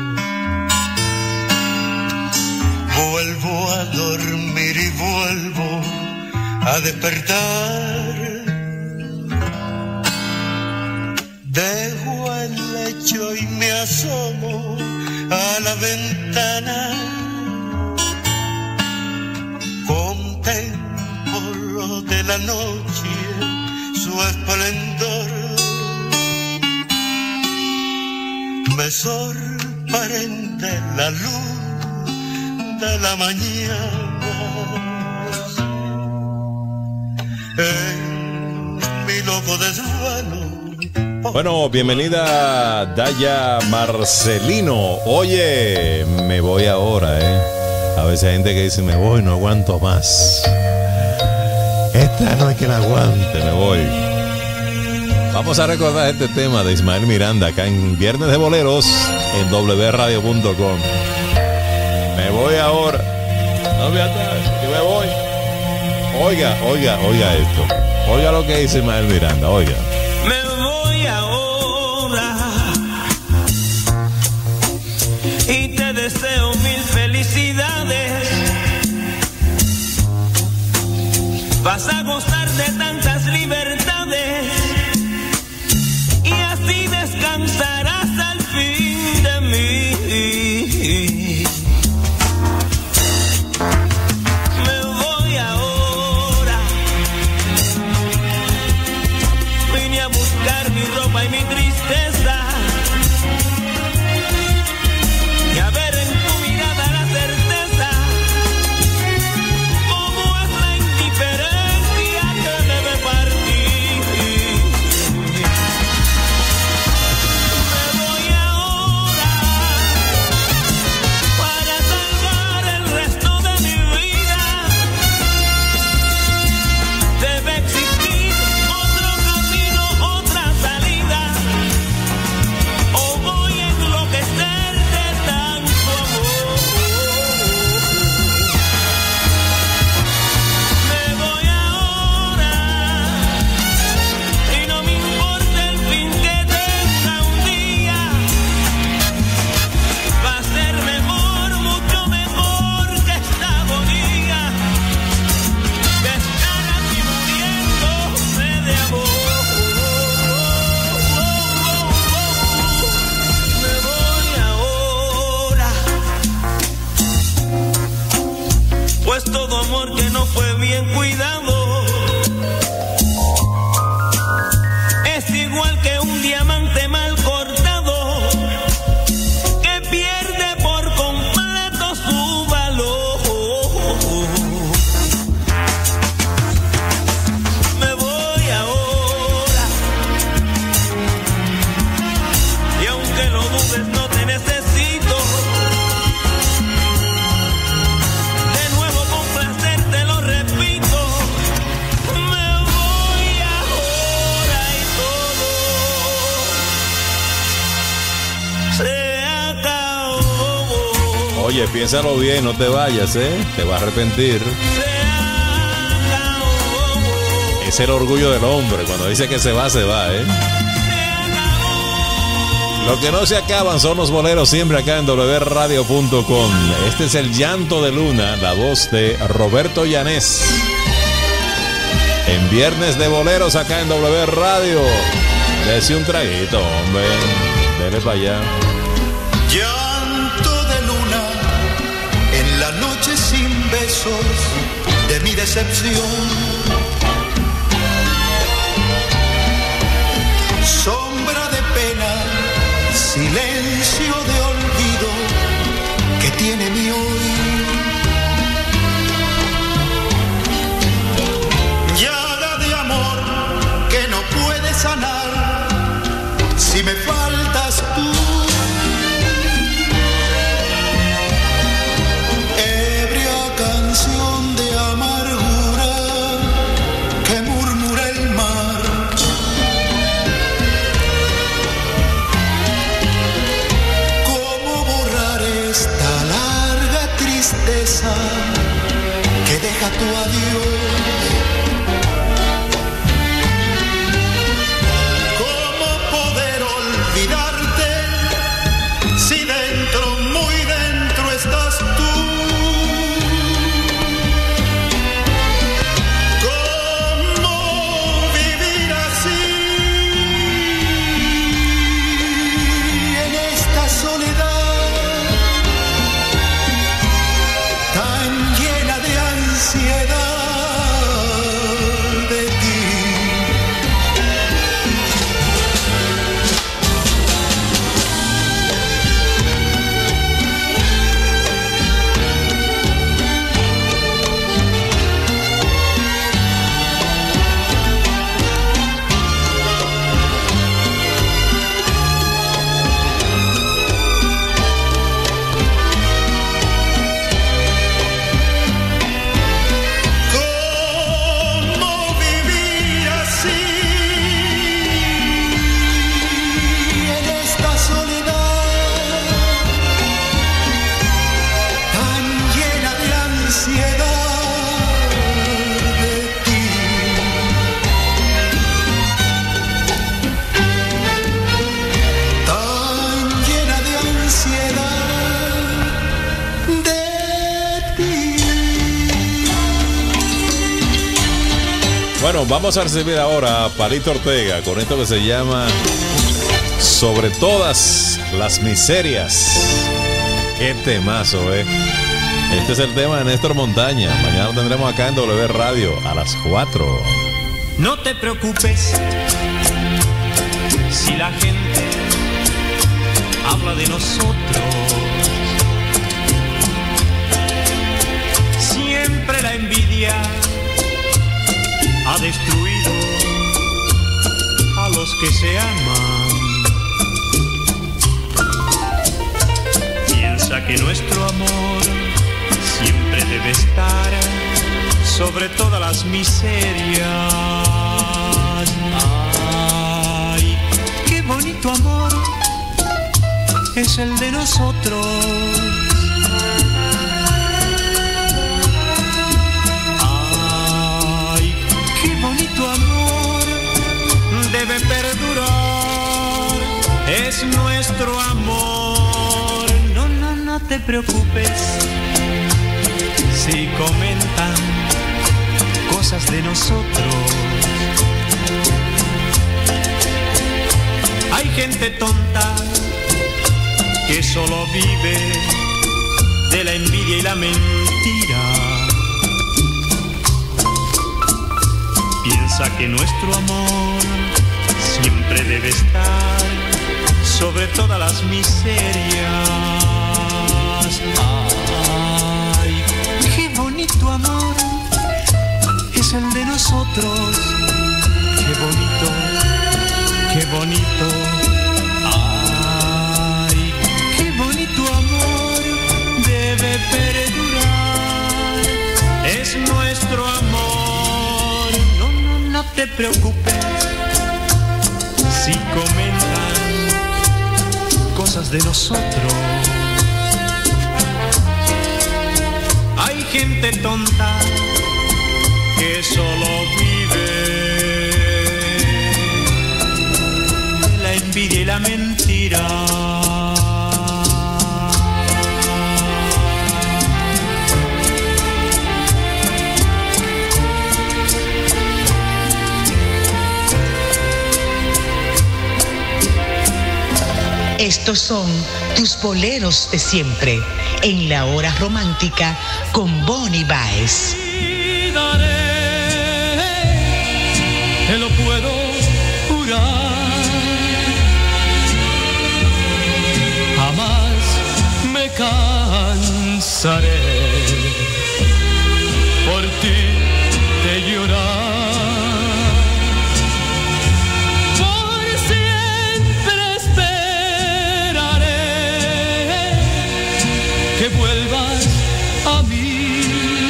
Vuelvo a dormir y vuelvo a despertar. Dejo el lecho y me asomo a la ventana. Contemplo de la noche su esplendor. Me sorprende la luz de la mañana. En mi loco desvelo. Bueno, bienvenida Daya Marcelino. Oye, me voy ahora, ¿eh? A veces hay gente que dice, me voy, no aguanto más. Esta no es que la aguante, me voy. Vamos a recordar este tema de Ismael Miranda acá en Viernes de Boleros en doble radio punto com. Me voy ahora. No me atrás, que me voy. Oiga, oiga, oiga esto. Oiga lo que dice Ismael Miranda, oiga. Me voy ahora y te deseo mil felicidades. Vas a gozar de tantas libertades y así descansarás al fin de mí. Me voy ahora, vine a buscar mi ropa y mi tristeza y a ver en tu mirada la certeza cómo es la indiferencia que me ve partir. Me voy ahora para salvar el resto de mi vida. Debe existir otro camino, otra salida, o voy a enloquecer de tanto amor. Me voy ahora y no me importa el fin que tenga un día. Va a ser mejor, mucho mejor que esta agonía de estar aquí muriéndome de amor. Me voy ahora, pues todo amor que no fue bien cuidado es igual que un diamante mal cortado que pierde por completo su valor. Me voy ahora y aunque lo dudes no te necesito. De nuevo con placer te lo repito. Me voy ahora y todo se acabó. Oye, piénsalo bien, no te vayas, ¿eh? Te vas a arrepentir. Es el orgullo del hombre. Cuando dice que se va, se va, ¿eh? Lo que no se acaban son los boleros, siempre acá en doble radio punto com. Este es El Llanto de Luna, la voz de Roberto Llanés. En Viernes de Boleros acá en doble Radio. Dese un traguito, hombre. Dele para allá. Llanto de luna en la noche sin besos de mi decepción. Sombra de pena, silencio de olvido que tiene mi hoy. Llaga de amor que no puede sanar si me faltas tú. Ebria canción de amargura que murmura el mar. ¿Cómo borrar esta larga tristeza que deja tu adiós? Olvidarte si dentro, muy dentro estás tú. ¿Cómo vivir así? ansiedad de ti. Bueno, vamos a recibir ahora a Palito Ortega con esto que se llama Sobre todas las miserias. Qué temazo, eh. Este es el tema de Néstor Montaña. Mañana lo tendremos acá en W Radio a las cuatro. No te preocupes si la gente habla de nosotros. Siempre la envidia ha destruido a los que se aman. Piensa que nuestro amor siempre debe estar sobre todas las miserias. Ay, qué bonito amor es el de nosotros. Tu amor debe perdurar, es nuestro amor. No, no, no te preocupes si comentan cosas de nosotros. Hay gente tonta que solo vive de la envidia y la mentira. Piensa que nuestro amor siempre debe estar sobre todas las miserias. Ay, qué bonito amor es el de nosotros. Qué bonito, qué bonito. Ay, qué bonito amor debe perdurar. Es nuestro amor. No te preocupes si comentan cosas de nosotros. Hay gente tonta que solo vive de la envidia y la mentira. Estos son tus boleros de siempre en la hora romántica con Bonnie Baez. Te lo puedo jurar, jamás me cansaré por ti de llorar. Que vuelvas a mí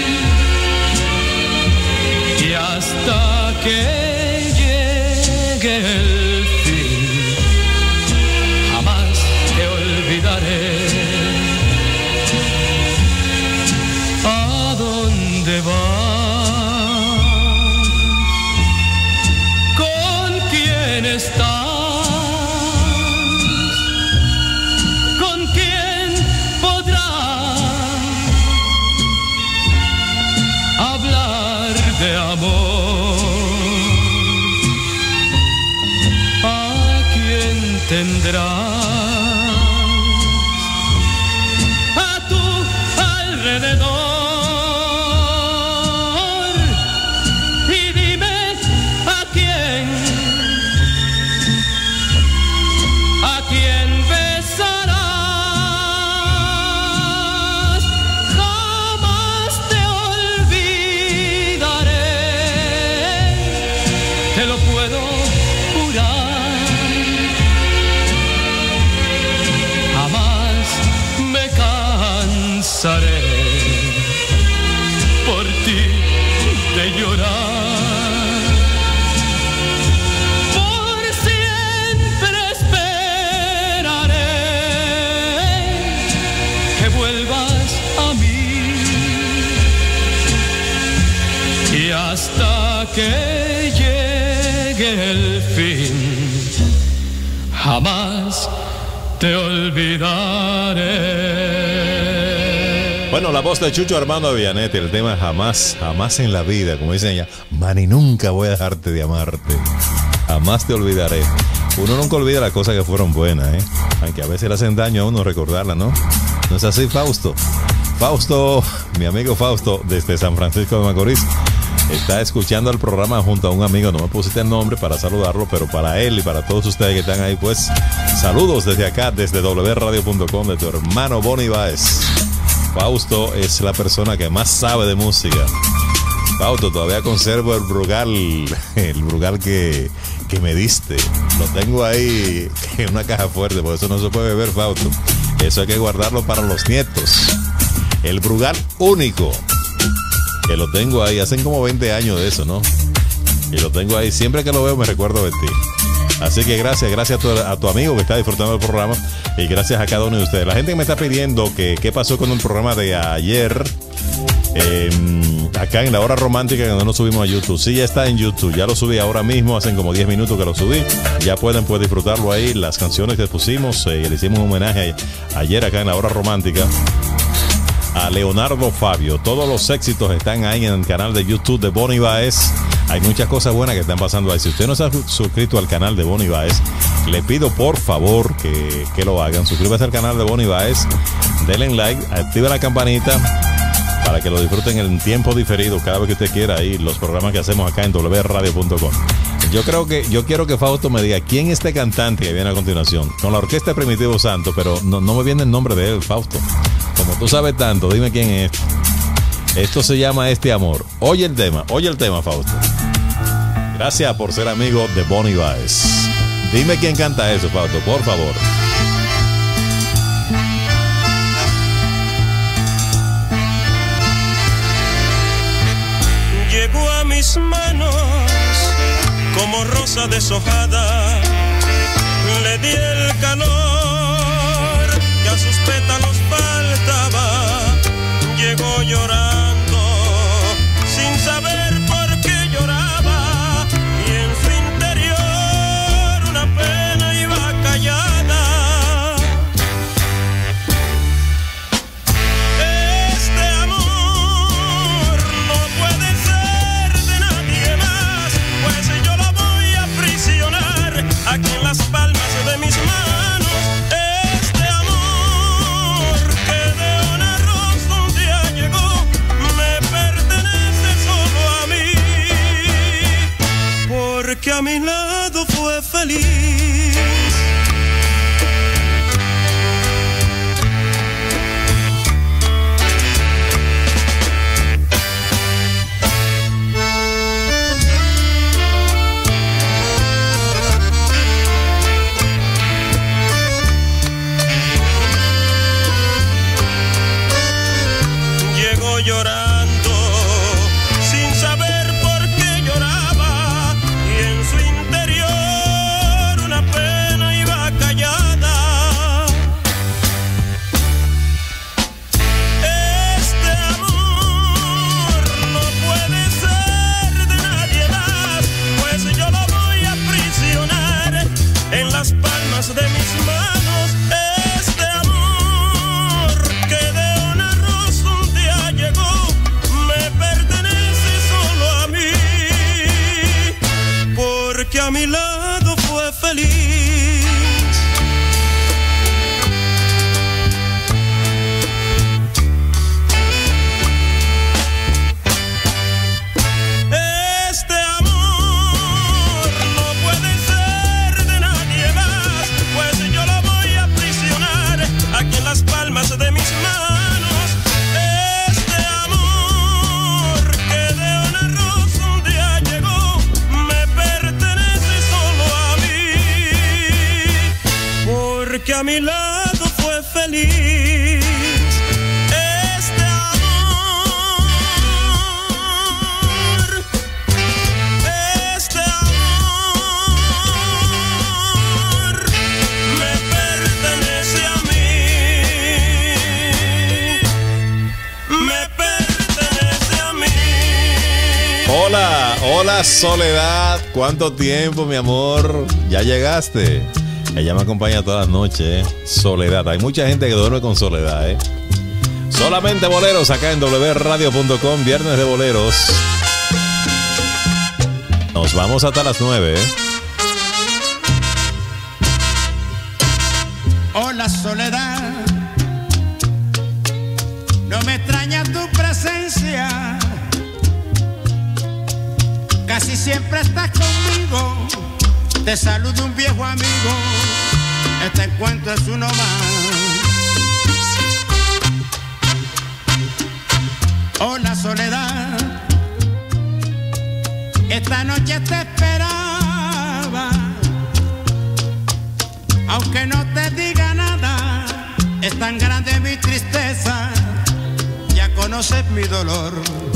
y hasta que llegue el fin jamás te olvidaré. ¿A dónde vas? ¿Con quién estás? De amor, ¿a quién tendrás a tu alrededor? por ti de llorar. Por siempre esperaré que vuelvas a mí y hasta que llegue el fin jamás te olvidaré. Bueno, la voz de Chucho Armando Avianete, el tema jamás, jamás en la vida, como dicen ella, Manny, nunca voy a dejarte de amarte, jamás te olvidaré. Uno nunca olvida las cosas que fueron buenas, ¿eh? Aunque a veces le hacen daño a uno recordarlas, ¿no? ¿No es así, Fausto? Fausto, mi amigo Fausto, desde San Francisco de Macorís, está escuchando el programa junto a un amigo, no me pusiste el nombre para saludarlo, pero para él y para todos ustedes que están ahí, pues, saludos desde acá, desde doble radio punto com, de tu hermano Bonnie Baez. Fausto es la persona que más sabe de música. Fausto, todavía conservo el Brugal, el Brugal que, que me diste. Lo tengo ahí en una caja fuerte, por eso no se puede beber, Fausto. Eso hay que guardarlo para los nietos. El Brugal único, que lo tengo ahí, hacen como veinte años de eso, ¿no? Y lo tengo ahí, siempre que lo veo me recuerdo de ti. Así que gracias, gracias a tu, a tu amigo que está disfrutando del programa y gracias a cada uno de ustedes. La gente que me está pidiendo que qué pasó con el programa de ayer, eh, acá en la hora romántica, que no lo subimos a YouTube. Sí, ya está en YouTube, ya lo subí ahora mismo, hacen como diez minutos que lo subí. Ya pueden pues, disfrutarlo ahí, las canciones que pusimos, eh, le hicimos un homenaje a, ayer acá en la hora romántica a Leonardo Fabio. Todos los éxitos están ahí en el canal de YouTube de Bonnie Baez. Hay muchas cosas buenas que están pasando ahí. Si usted no se ha suscrito al canal de Bonnie Baez, le pido por favor que, que lo hagan. Suscríbase al canal de Bonnie Baez, denle like, active la campanita para que lo disfruten en tiempo diferido cada vez que usted quiera ahí los programas que hacemos acá en doble radio punto com. Yo creo que, yo quiero que Fausto me diga quién es este cantante que viene a continuación. Con la orquesta Primitivo Santo, pero no, no me viene el nombre de él, Fausto. Como tú sabes tanto, dime quién es. Esto se llama Este Amor. Oye el tema, oye el tema, Fausto. Gracias por ser amigo de Bonnie Baez. Dime quién canta eso, Fausto, por favor. Llegó a mis manos como rosa deshojada, le di el calor que a sus pétalos faltaba, llegó llorando sin saber por qué lloraba y en su interior una pena iba callada. Este amor no puede ser de nadie más, pues yo lo voy a aprisionar aquí en las palmas de mis manos. Este amor que de una rosa un día llegó me pertenece solo a mí, porque a mi lado fue feliz. Llegó llorando sin saber por qué lloraba y en su interior una pena iba callada. Este amor no puede ser de nadie más, pues yo lo voy a aprisionar en las palmas de mis manos. Este amor que de una rosa un día llegó me pertenece solo a mí, porque a mi lado fue feliz. Este amor no puede ser de nadie más, pues yo lo voy a aprisionar aquí en las palmas de mis manos. Este amor que de una rosa un día llegó me pertenece solo a mí, porque a mi lado fue feliz. Este amor Hola, hola Soledad. ¿Cuánto tiempo, mi amor? Ya llegaste. Ella me acompaña todas las noches, ¿eh? Soledad. Hay mucha gente que duerme con Soledad, ¿eh? Solamente boleros acá en doble u radio punto com, viernes de boleros. Nos vamos hasta las nueve, ¿eh? Hola Soledad, no me extraña tu presencia, casi siempre estás conmigo, te saluda un viejo amigo, este encuentro es uno más. Hola Soledad, esta noche te esperaba, aunque no te diga nada, es tan grande mi tristeza, ya conoces mi dolor.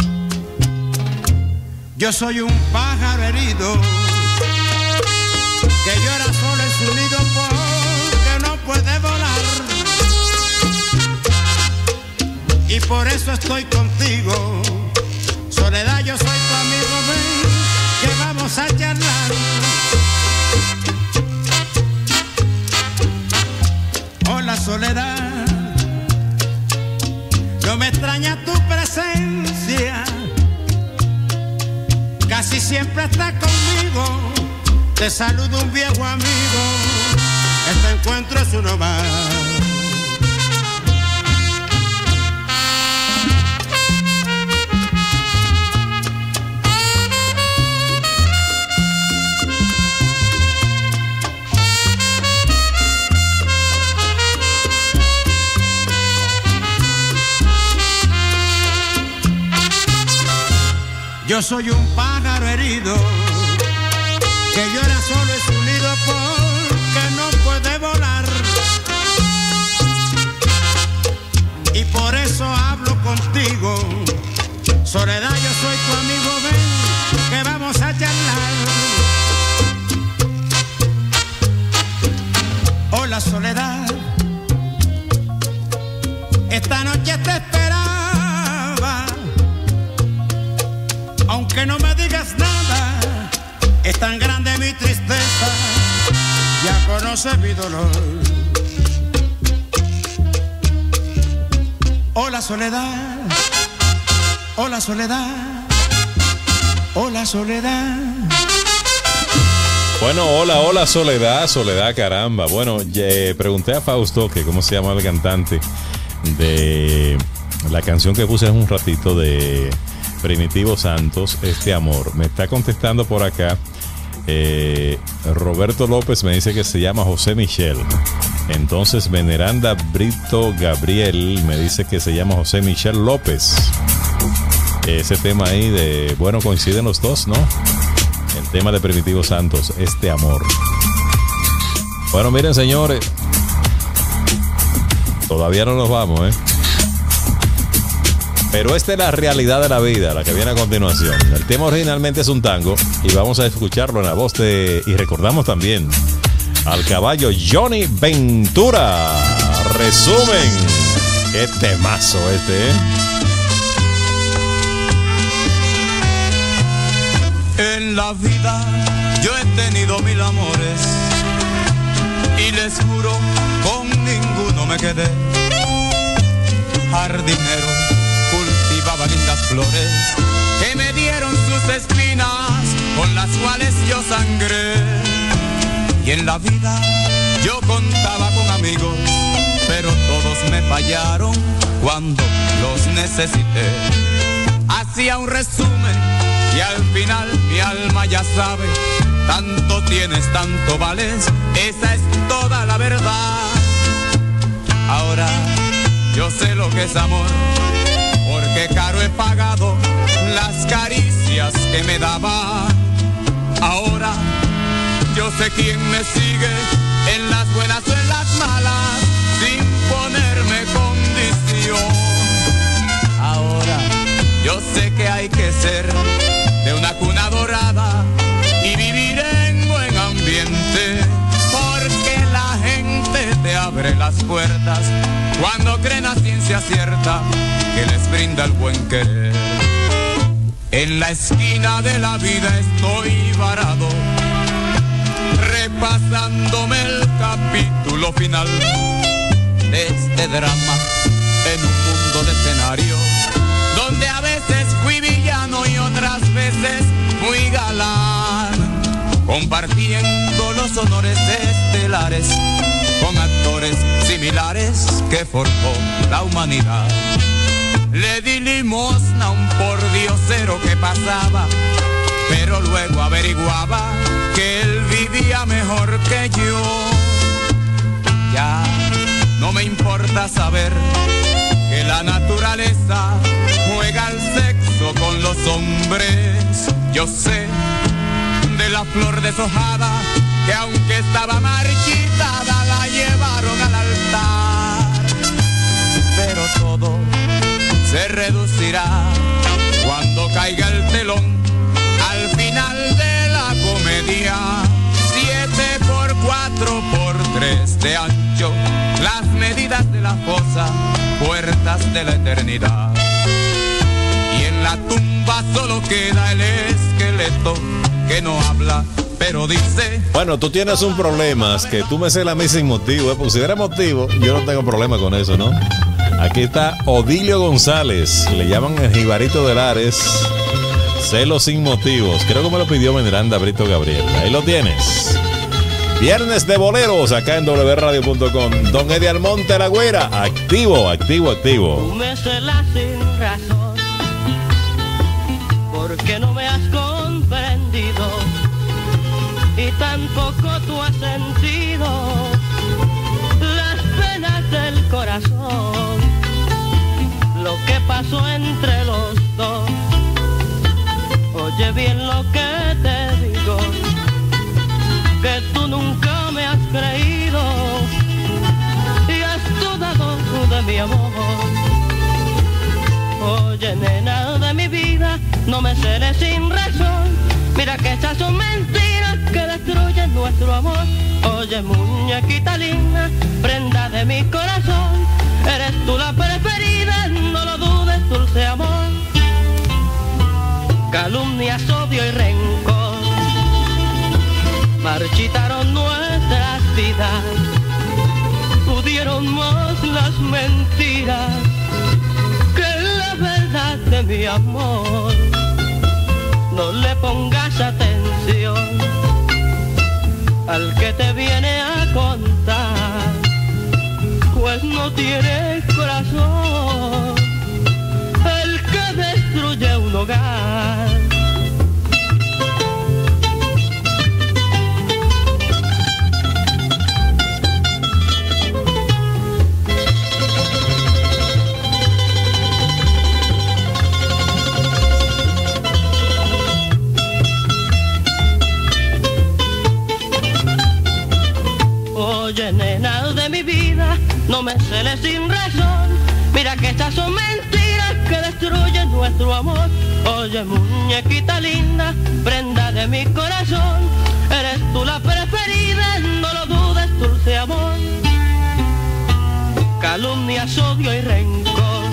Yo soy un pájaro herido, que llora solo en su nido porque no puede volar. Y por eso estoy contigo, Soledad, yo soy tu amigo, ven, que vamos a charlar. Hola Soledad, no me extraña tu presencia, casi siempre estás conmigo, te saludo un viejo amigo, este encuentro es uno más. Yo soy un pájaro herido, que llora solo en su nido porque no puede volar. Y por eso hablo contigo, Soledad, yo soy tu amigo, ven, que vamos a charlar. Hola Soledad, esta noche te esperaba, aunque no me digas nada, es tan grande mi tristeza, ya conoces mi dolor. Hola Soledad, hola Soledad, hola Soledad. Bueno, hola, hola Soledad, Soledad, caramba. Bueno, eh, pregunté a Fausto que cómo se llama el cantante de la canción que puse hace un ratito de Primitivo Santos, Este Amor. Me está contestando por acá eh, Roberto López, me dice que se llama José Michel. Entonces Veneranda Brito Gabriel me dice que se llama José Michel López. Ese tema ahí de, bueno, coinciden los dos, ¿no? El tema de Primitivo Santos, Este Amor. Bueno, miren señores, todavía no nos vamos, ¿eh? Pero esta es la realidad de la vida, la que viene a continuación. El tema originalmente es un tango y vamos a escucharlo en la voz de... Y recordamos también al caballo Johnny Ventura. Resumen. Qué temazo este, ¿eh? En la vida yo he tenido mil amores y les juro con ninguno me quedé. Jardinero, cultivaba lindas flores que me dieron sus espinas con las cuales yo sangré. Y en la vida yo contaba con amigos, pero todos me fallaron cuando los necesité. Hacía un resumen y al final mi alma ya sabe, tanto tienes, tanto vales, esa es toda la verdad. Ahora yo sé lo que es amor, porque caro he pagado las caricias que me daba. Ahora yo sé quién me sigue en las buenas o en las malas, sin ponerme condición. Ahora yo sé que hay que ser de una cuna dorada y vivir en buen ambiente, porque la gente te abre las puertas cuando creen a ciencia cierta que les brinda el buen querer. En la esquina de la vida estoy varado, repasándome el capítulo final de este drama en un mundo de escenario, donde a veces fui villano y otras veces fui galán, compartiendo los honores estelares con actores similares que forjó la humanidad. Le di limosna a un pordiosero que pasaba, pero luego averiguaba que él vivía mejor que yo. Ya no me importa saber que la naturaleza juega al sexo con los hombres. Yo sé de la flor deshojada que aunque estaba marchitada la llevaron al altar, pero todo se reducirá cuando caiga el telón al final de la comedia. Siete por cuatro por tres de ancho, las medidas de la fosa, puertas de la eternidad. Y en la tumba solo queda el esqueleto que no habla, pero dice... Bueno, tú tienes un problema, es que tú me celas a mí sin motivo, ¿eh? Porque si hubiera motivo, yo no tengo problema con eso, ¿no? Aquí está Odilio González, le llaman el Jibarito de Lares, celos sin motivos. Creo que me lo pidió Miranda Brito Gabriel. Ahí lo tienes. Viernes de boleros acá en doble ve radio punto com. Don Eddie Almonte La Güera, activo, activo, activo. Tú me celas sin razón, porque no me has comprendido y tampoco tú has sentido las penas del corazón, lo que pasó entre los dos. Oye bien lo que te digo, que tú nunca me has creído y has dudado de mi amor. Oye nena de mi vida, no me celes sin razón, mira que estas son mentiras que destruyen nuestro amor. Oye muñequita linda, prenda de mi corazón, eres tú la preferida, no lo dudes, dulce amor. Calumnias, odio y rencor marchitaron nuestras vidas, pudieron más las mentiras que la verdad de mi amor. No le pongas atención al que te viene a contar, pues no tiene corazón el que destruye un hogar. Oye nena de mi vida, no me celes sin razón, mira que estas son mentiras que destruyen nuestro amor. Oye muñequita linda, prenda de mi corazón, eres tú la preferida, no lo dudes, dulce amor. Calumnias, odio y rencor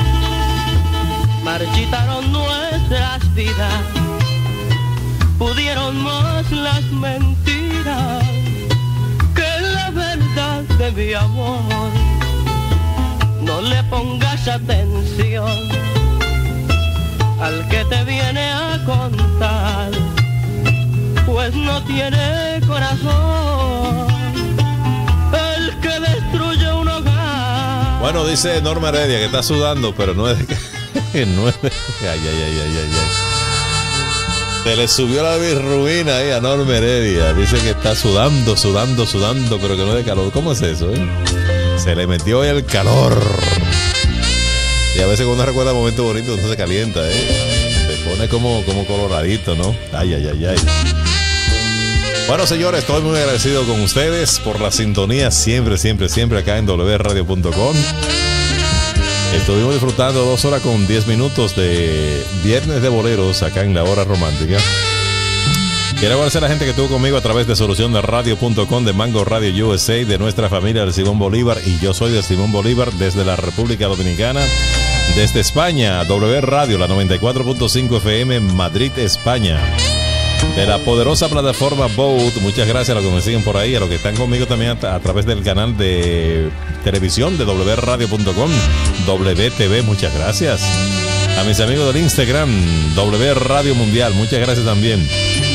marchitaron nuestras vidas, pudieron más las mentiras de mi amor. No le pongas atención al que te viene a contar, pues no tiene corazón el que destruye un hogar. Bueno, dice Norma Heredia que está sudando, pero no es de que no es de... Ay, ay, ay, ay, ay, ay. Se le subió la bilirrubina ahí a Norma Heredia. Dice que está sudando, sudando, sudando, pero que no es de calor. ¿Cómo es eso, eh? Se le metió ahí el calor. Y a veces cuando uno recuerda momentos bonitos, uno se calienta, eh. Se pone como, como coloradito, ¿no? Ay, ay, ay, ay. Bueno, señores, estoy muy agradecido con ustedes por la sintonía siempre, siempre, siempre acá en doble ve radio punto com. Estuvimos disfrutando dos horas con diez minutos de Viernes de Boleros acá en la Hora Romántica. Quiero agradecer a la gente que estuvo conmigo a través de solución de radio punto com, de Mango Radio U S A, de nuestra familia de Simón Bolívar, y yo soy de Simón Bolívar desde la República Dominicana. Desde España, W Radio, la noventa y cuatro punto cinco F M, Madrid, España. De la poderosa plataforma Boat, muchas gracias a los que me siguen por ahí, a los que están conmigo también a, a través del canal de televisión de w radio punto com, W T V, muchas gracias. A mis amigos del Instagram, W Radio Mundial, muchas gracias también.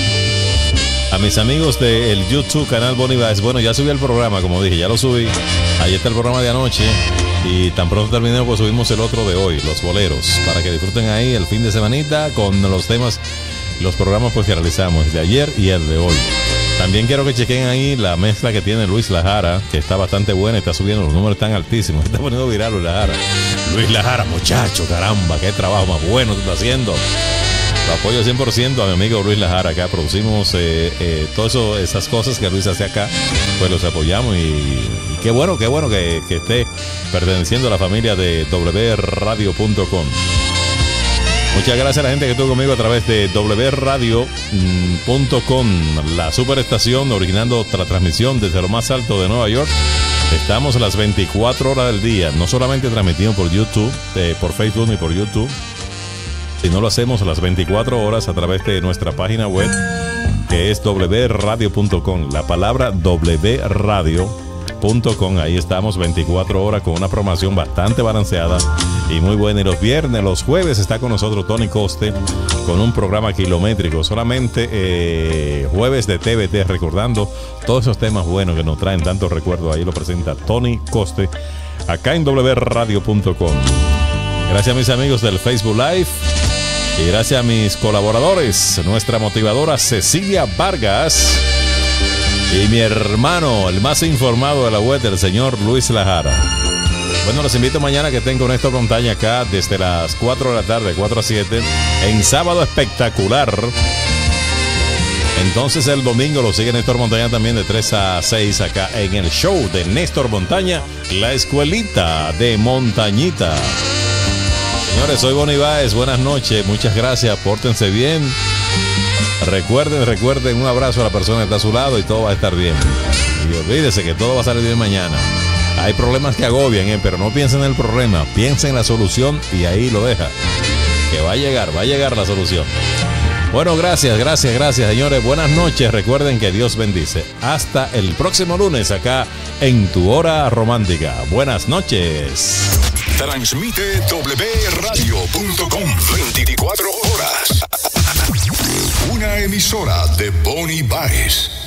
A mis amigos del YouTube, canal Bonnie Baez, bueno, ya subí el programa, como dije, ya lo subí. Ahí está el programa de anoche. Y tan pronto terminemos, pues subimos el otro de hoy, los boleros, para que disfruten ahí el fin de semanita con los temas, los programas pues que realizamos de ayer y el de hoy. También quiero que chequen ahí la mezcla que tiene Luis Lajara, que está bastante buena, está subiendo, los números están altísimos, está poniendo viral Luis Lajara. Luis Lajara, muchacho, caramba, qué trabajo más bueno tú estás haciendo. Lo apoyo cien por ciento a mi amigo Luis Lajara. Acá producimos eh, eh, todas esas cosas que Luis hace acá, pues los apoyamos y, y qué bueno, qué bueno que, que esté perteneciendo a la familia de W Radio punto com. Muchas gracias a la gente que estuvo conmigo a través de W Radio punto com, la superestación originando la transmisión desde lo más alto de Nueva York. Estamos a las veinticuatro horas del día, no solamente transmitimos por YouTube, eh, por Facebook ni por YouTube, sino lo hacemos a las veinticuatro horas a través de nuestra página web, que es W Radio punto com, la palabra W Radio punto com. Ahí estamos veinticuatro horas con una programación bastante balanceada y muy buena. Y los viernes, los jueves está con nosotros Tony Coste con un programa kilométrico, solamente eh, jueves de T V T, recordando todos esos temas buenos que nos traen tantos recuerdos. Ahí lo presenta Tony Coste acá en W Radio punto com. Gracias a mis amigos del Facebook Live y gracias a mis colaboradores, nuestra motivadora Cecilia Vargas y mi hermano, el más informado de la web, el señor Luis Lajara. Bueno, los invito mañana que estén con Néstor Montaña acá desde las cuatro de la tarde, cuatro a siete, en Sábado Espectacular. Entonces el domingo lo sigue Néstor Montaña también de tres a seis acá en el show de Néstor Montaña, la escuelita de Montañita. Señores, soy Bonnie Baez, buenas noches, muchas gracias, pórtense bien. Recuerden, recuerden, un abrazo a la persona que está a su lado y todo va a estar bien. Y olvídese que todo va a salir bien mañana. Hay problemas que agobian, ¿eh? Pero no piensen en el problema, piensen en la solución y ahí lo deja. Que va a llegar, va a llegar la solución. Bueno, gracias, gracias, gracias, señores. Buenas noches, recuerden que Dios bendice. Hasta el próximo lunes acá en Tu Hora Romántica. Buenas noches. Transmite W Radio punto com veinticuatro horas. Una emisora de Bonnie Baez.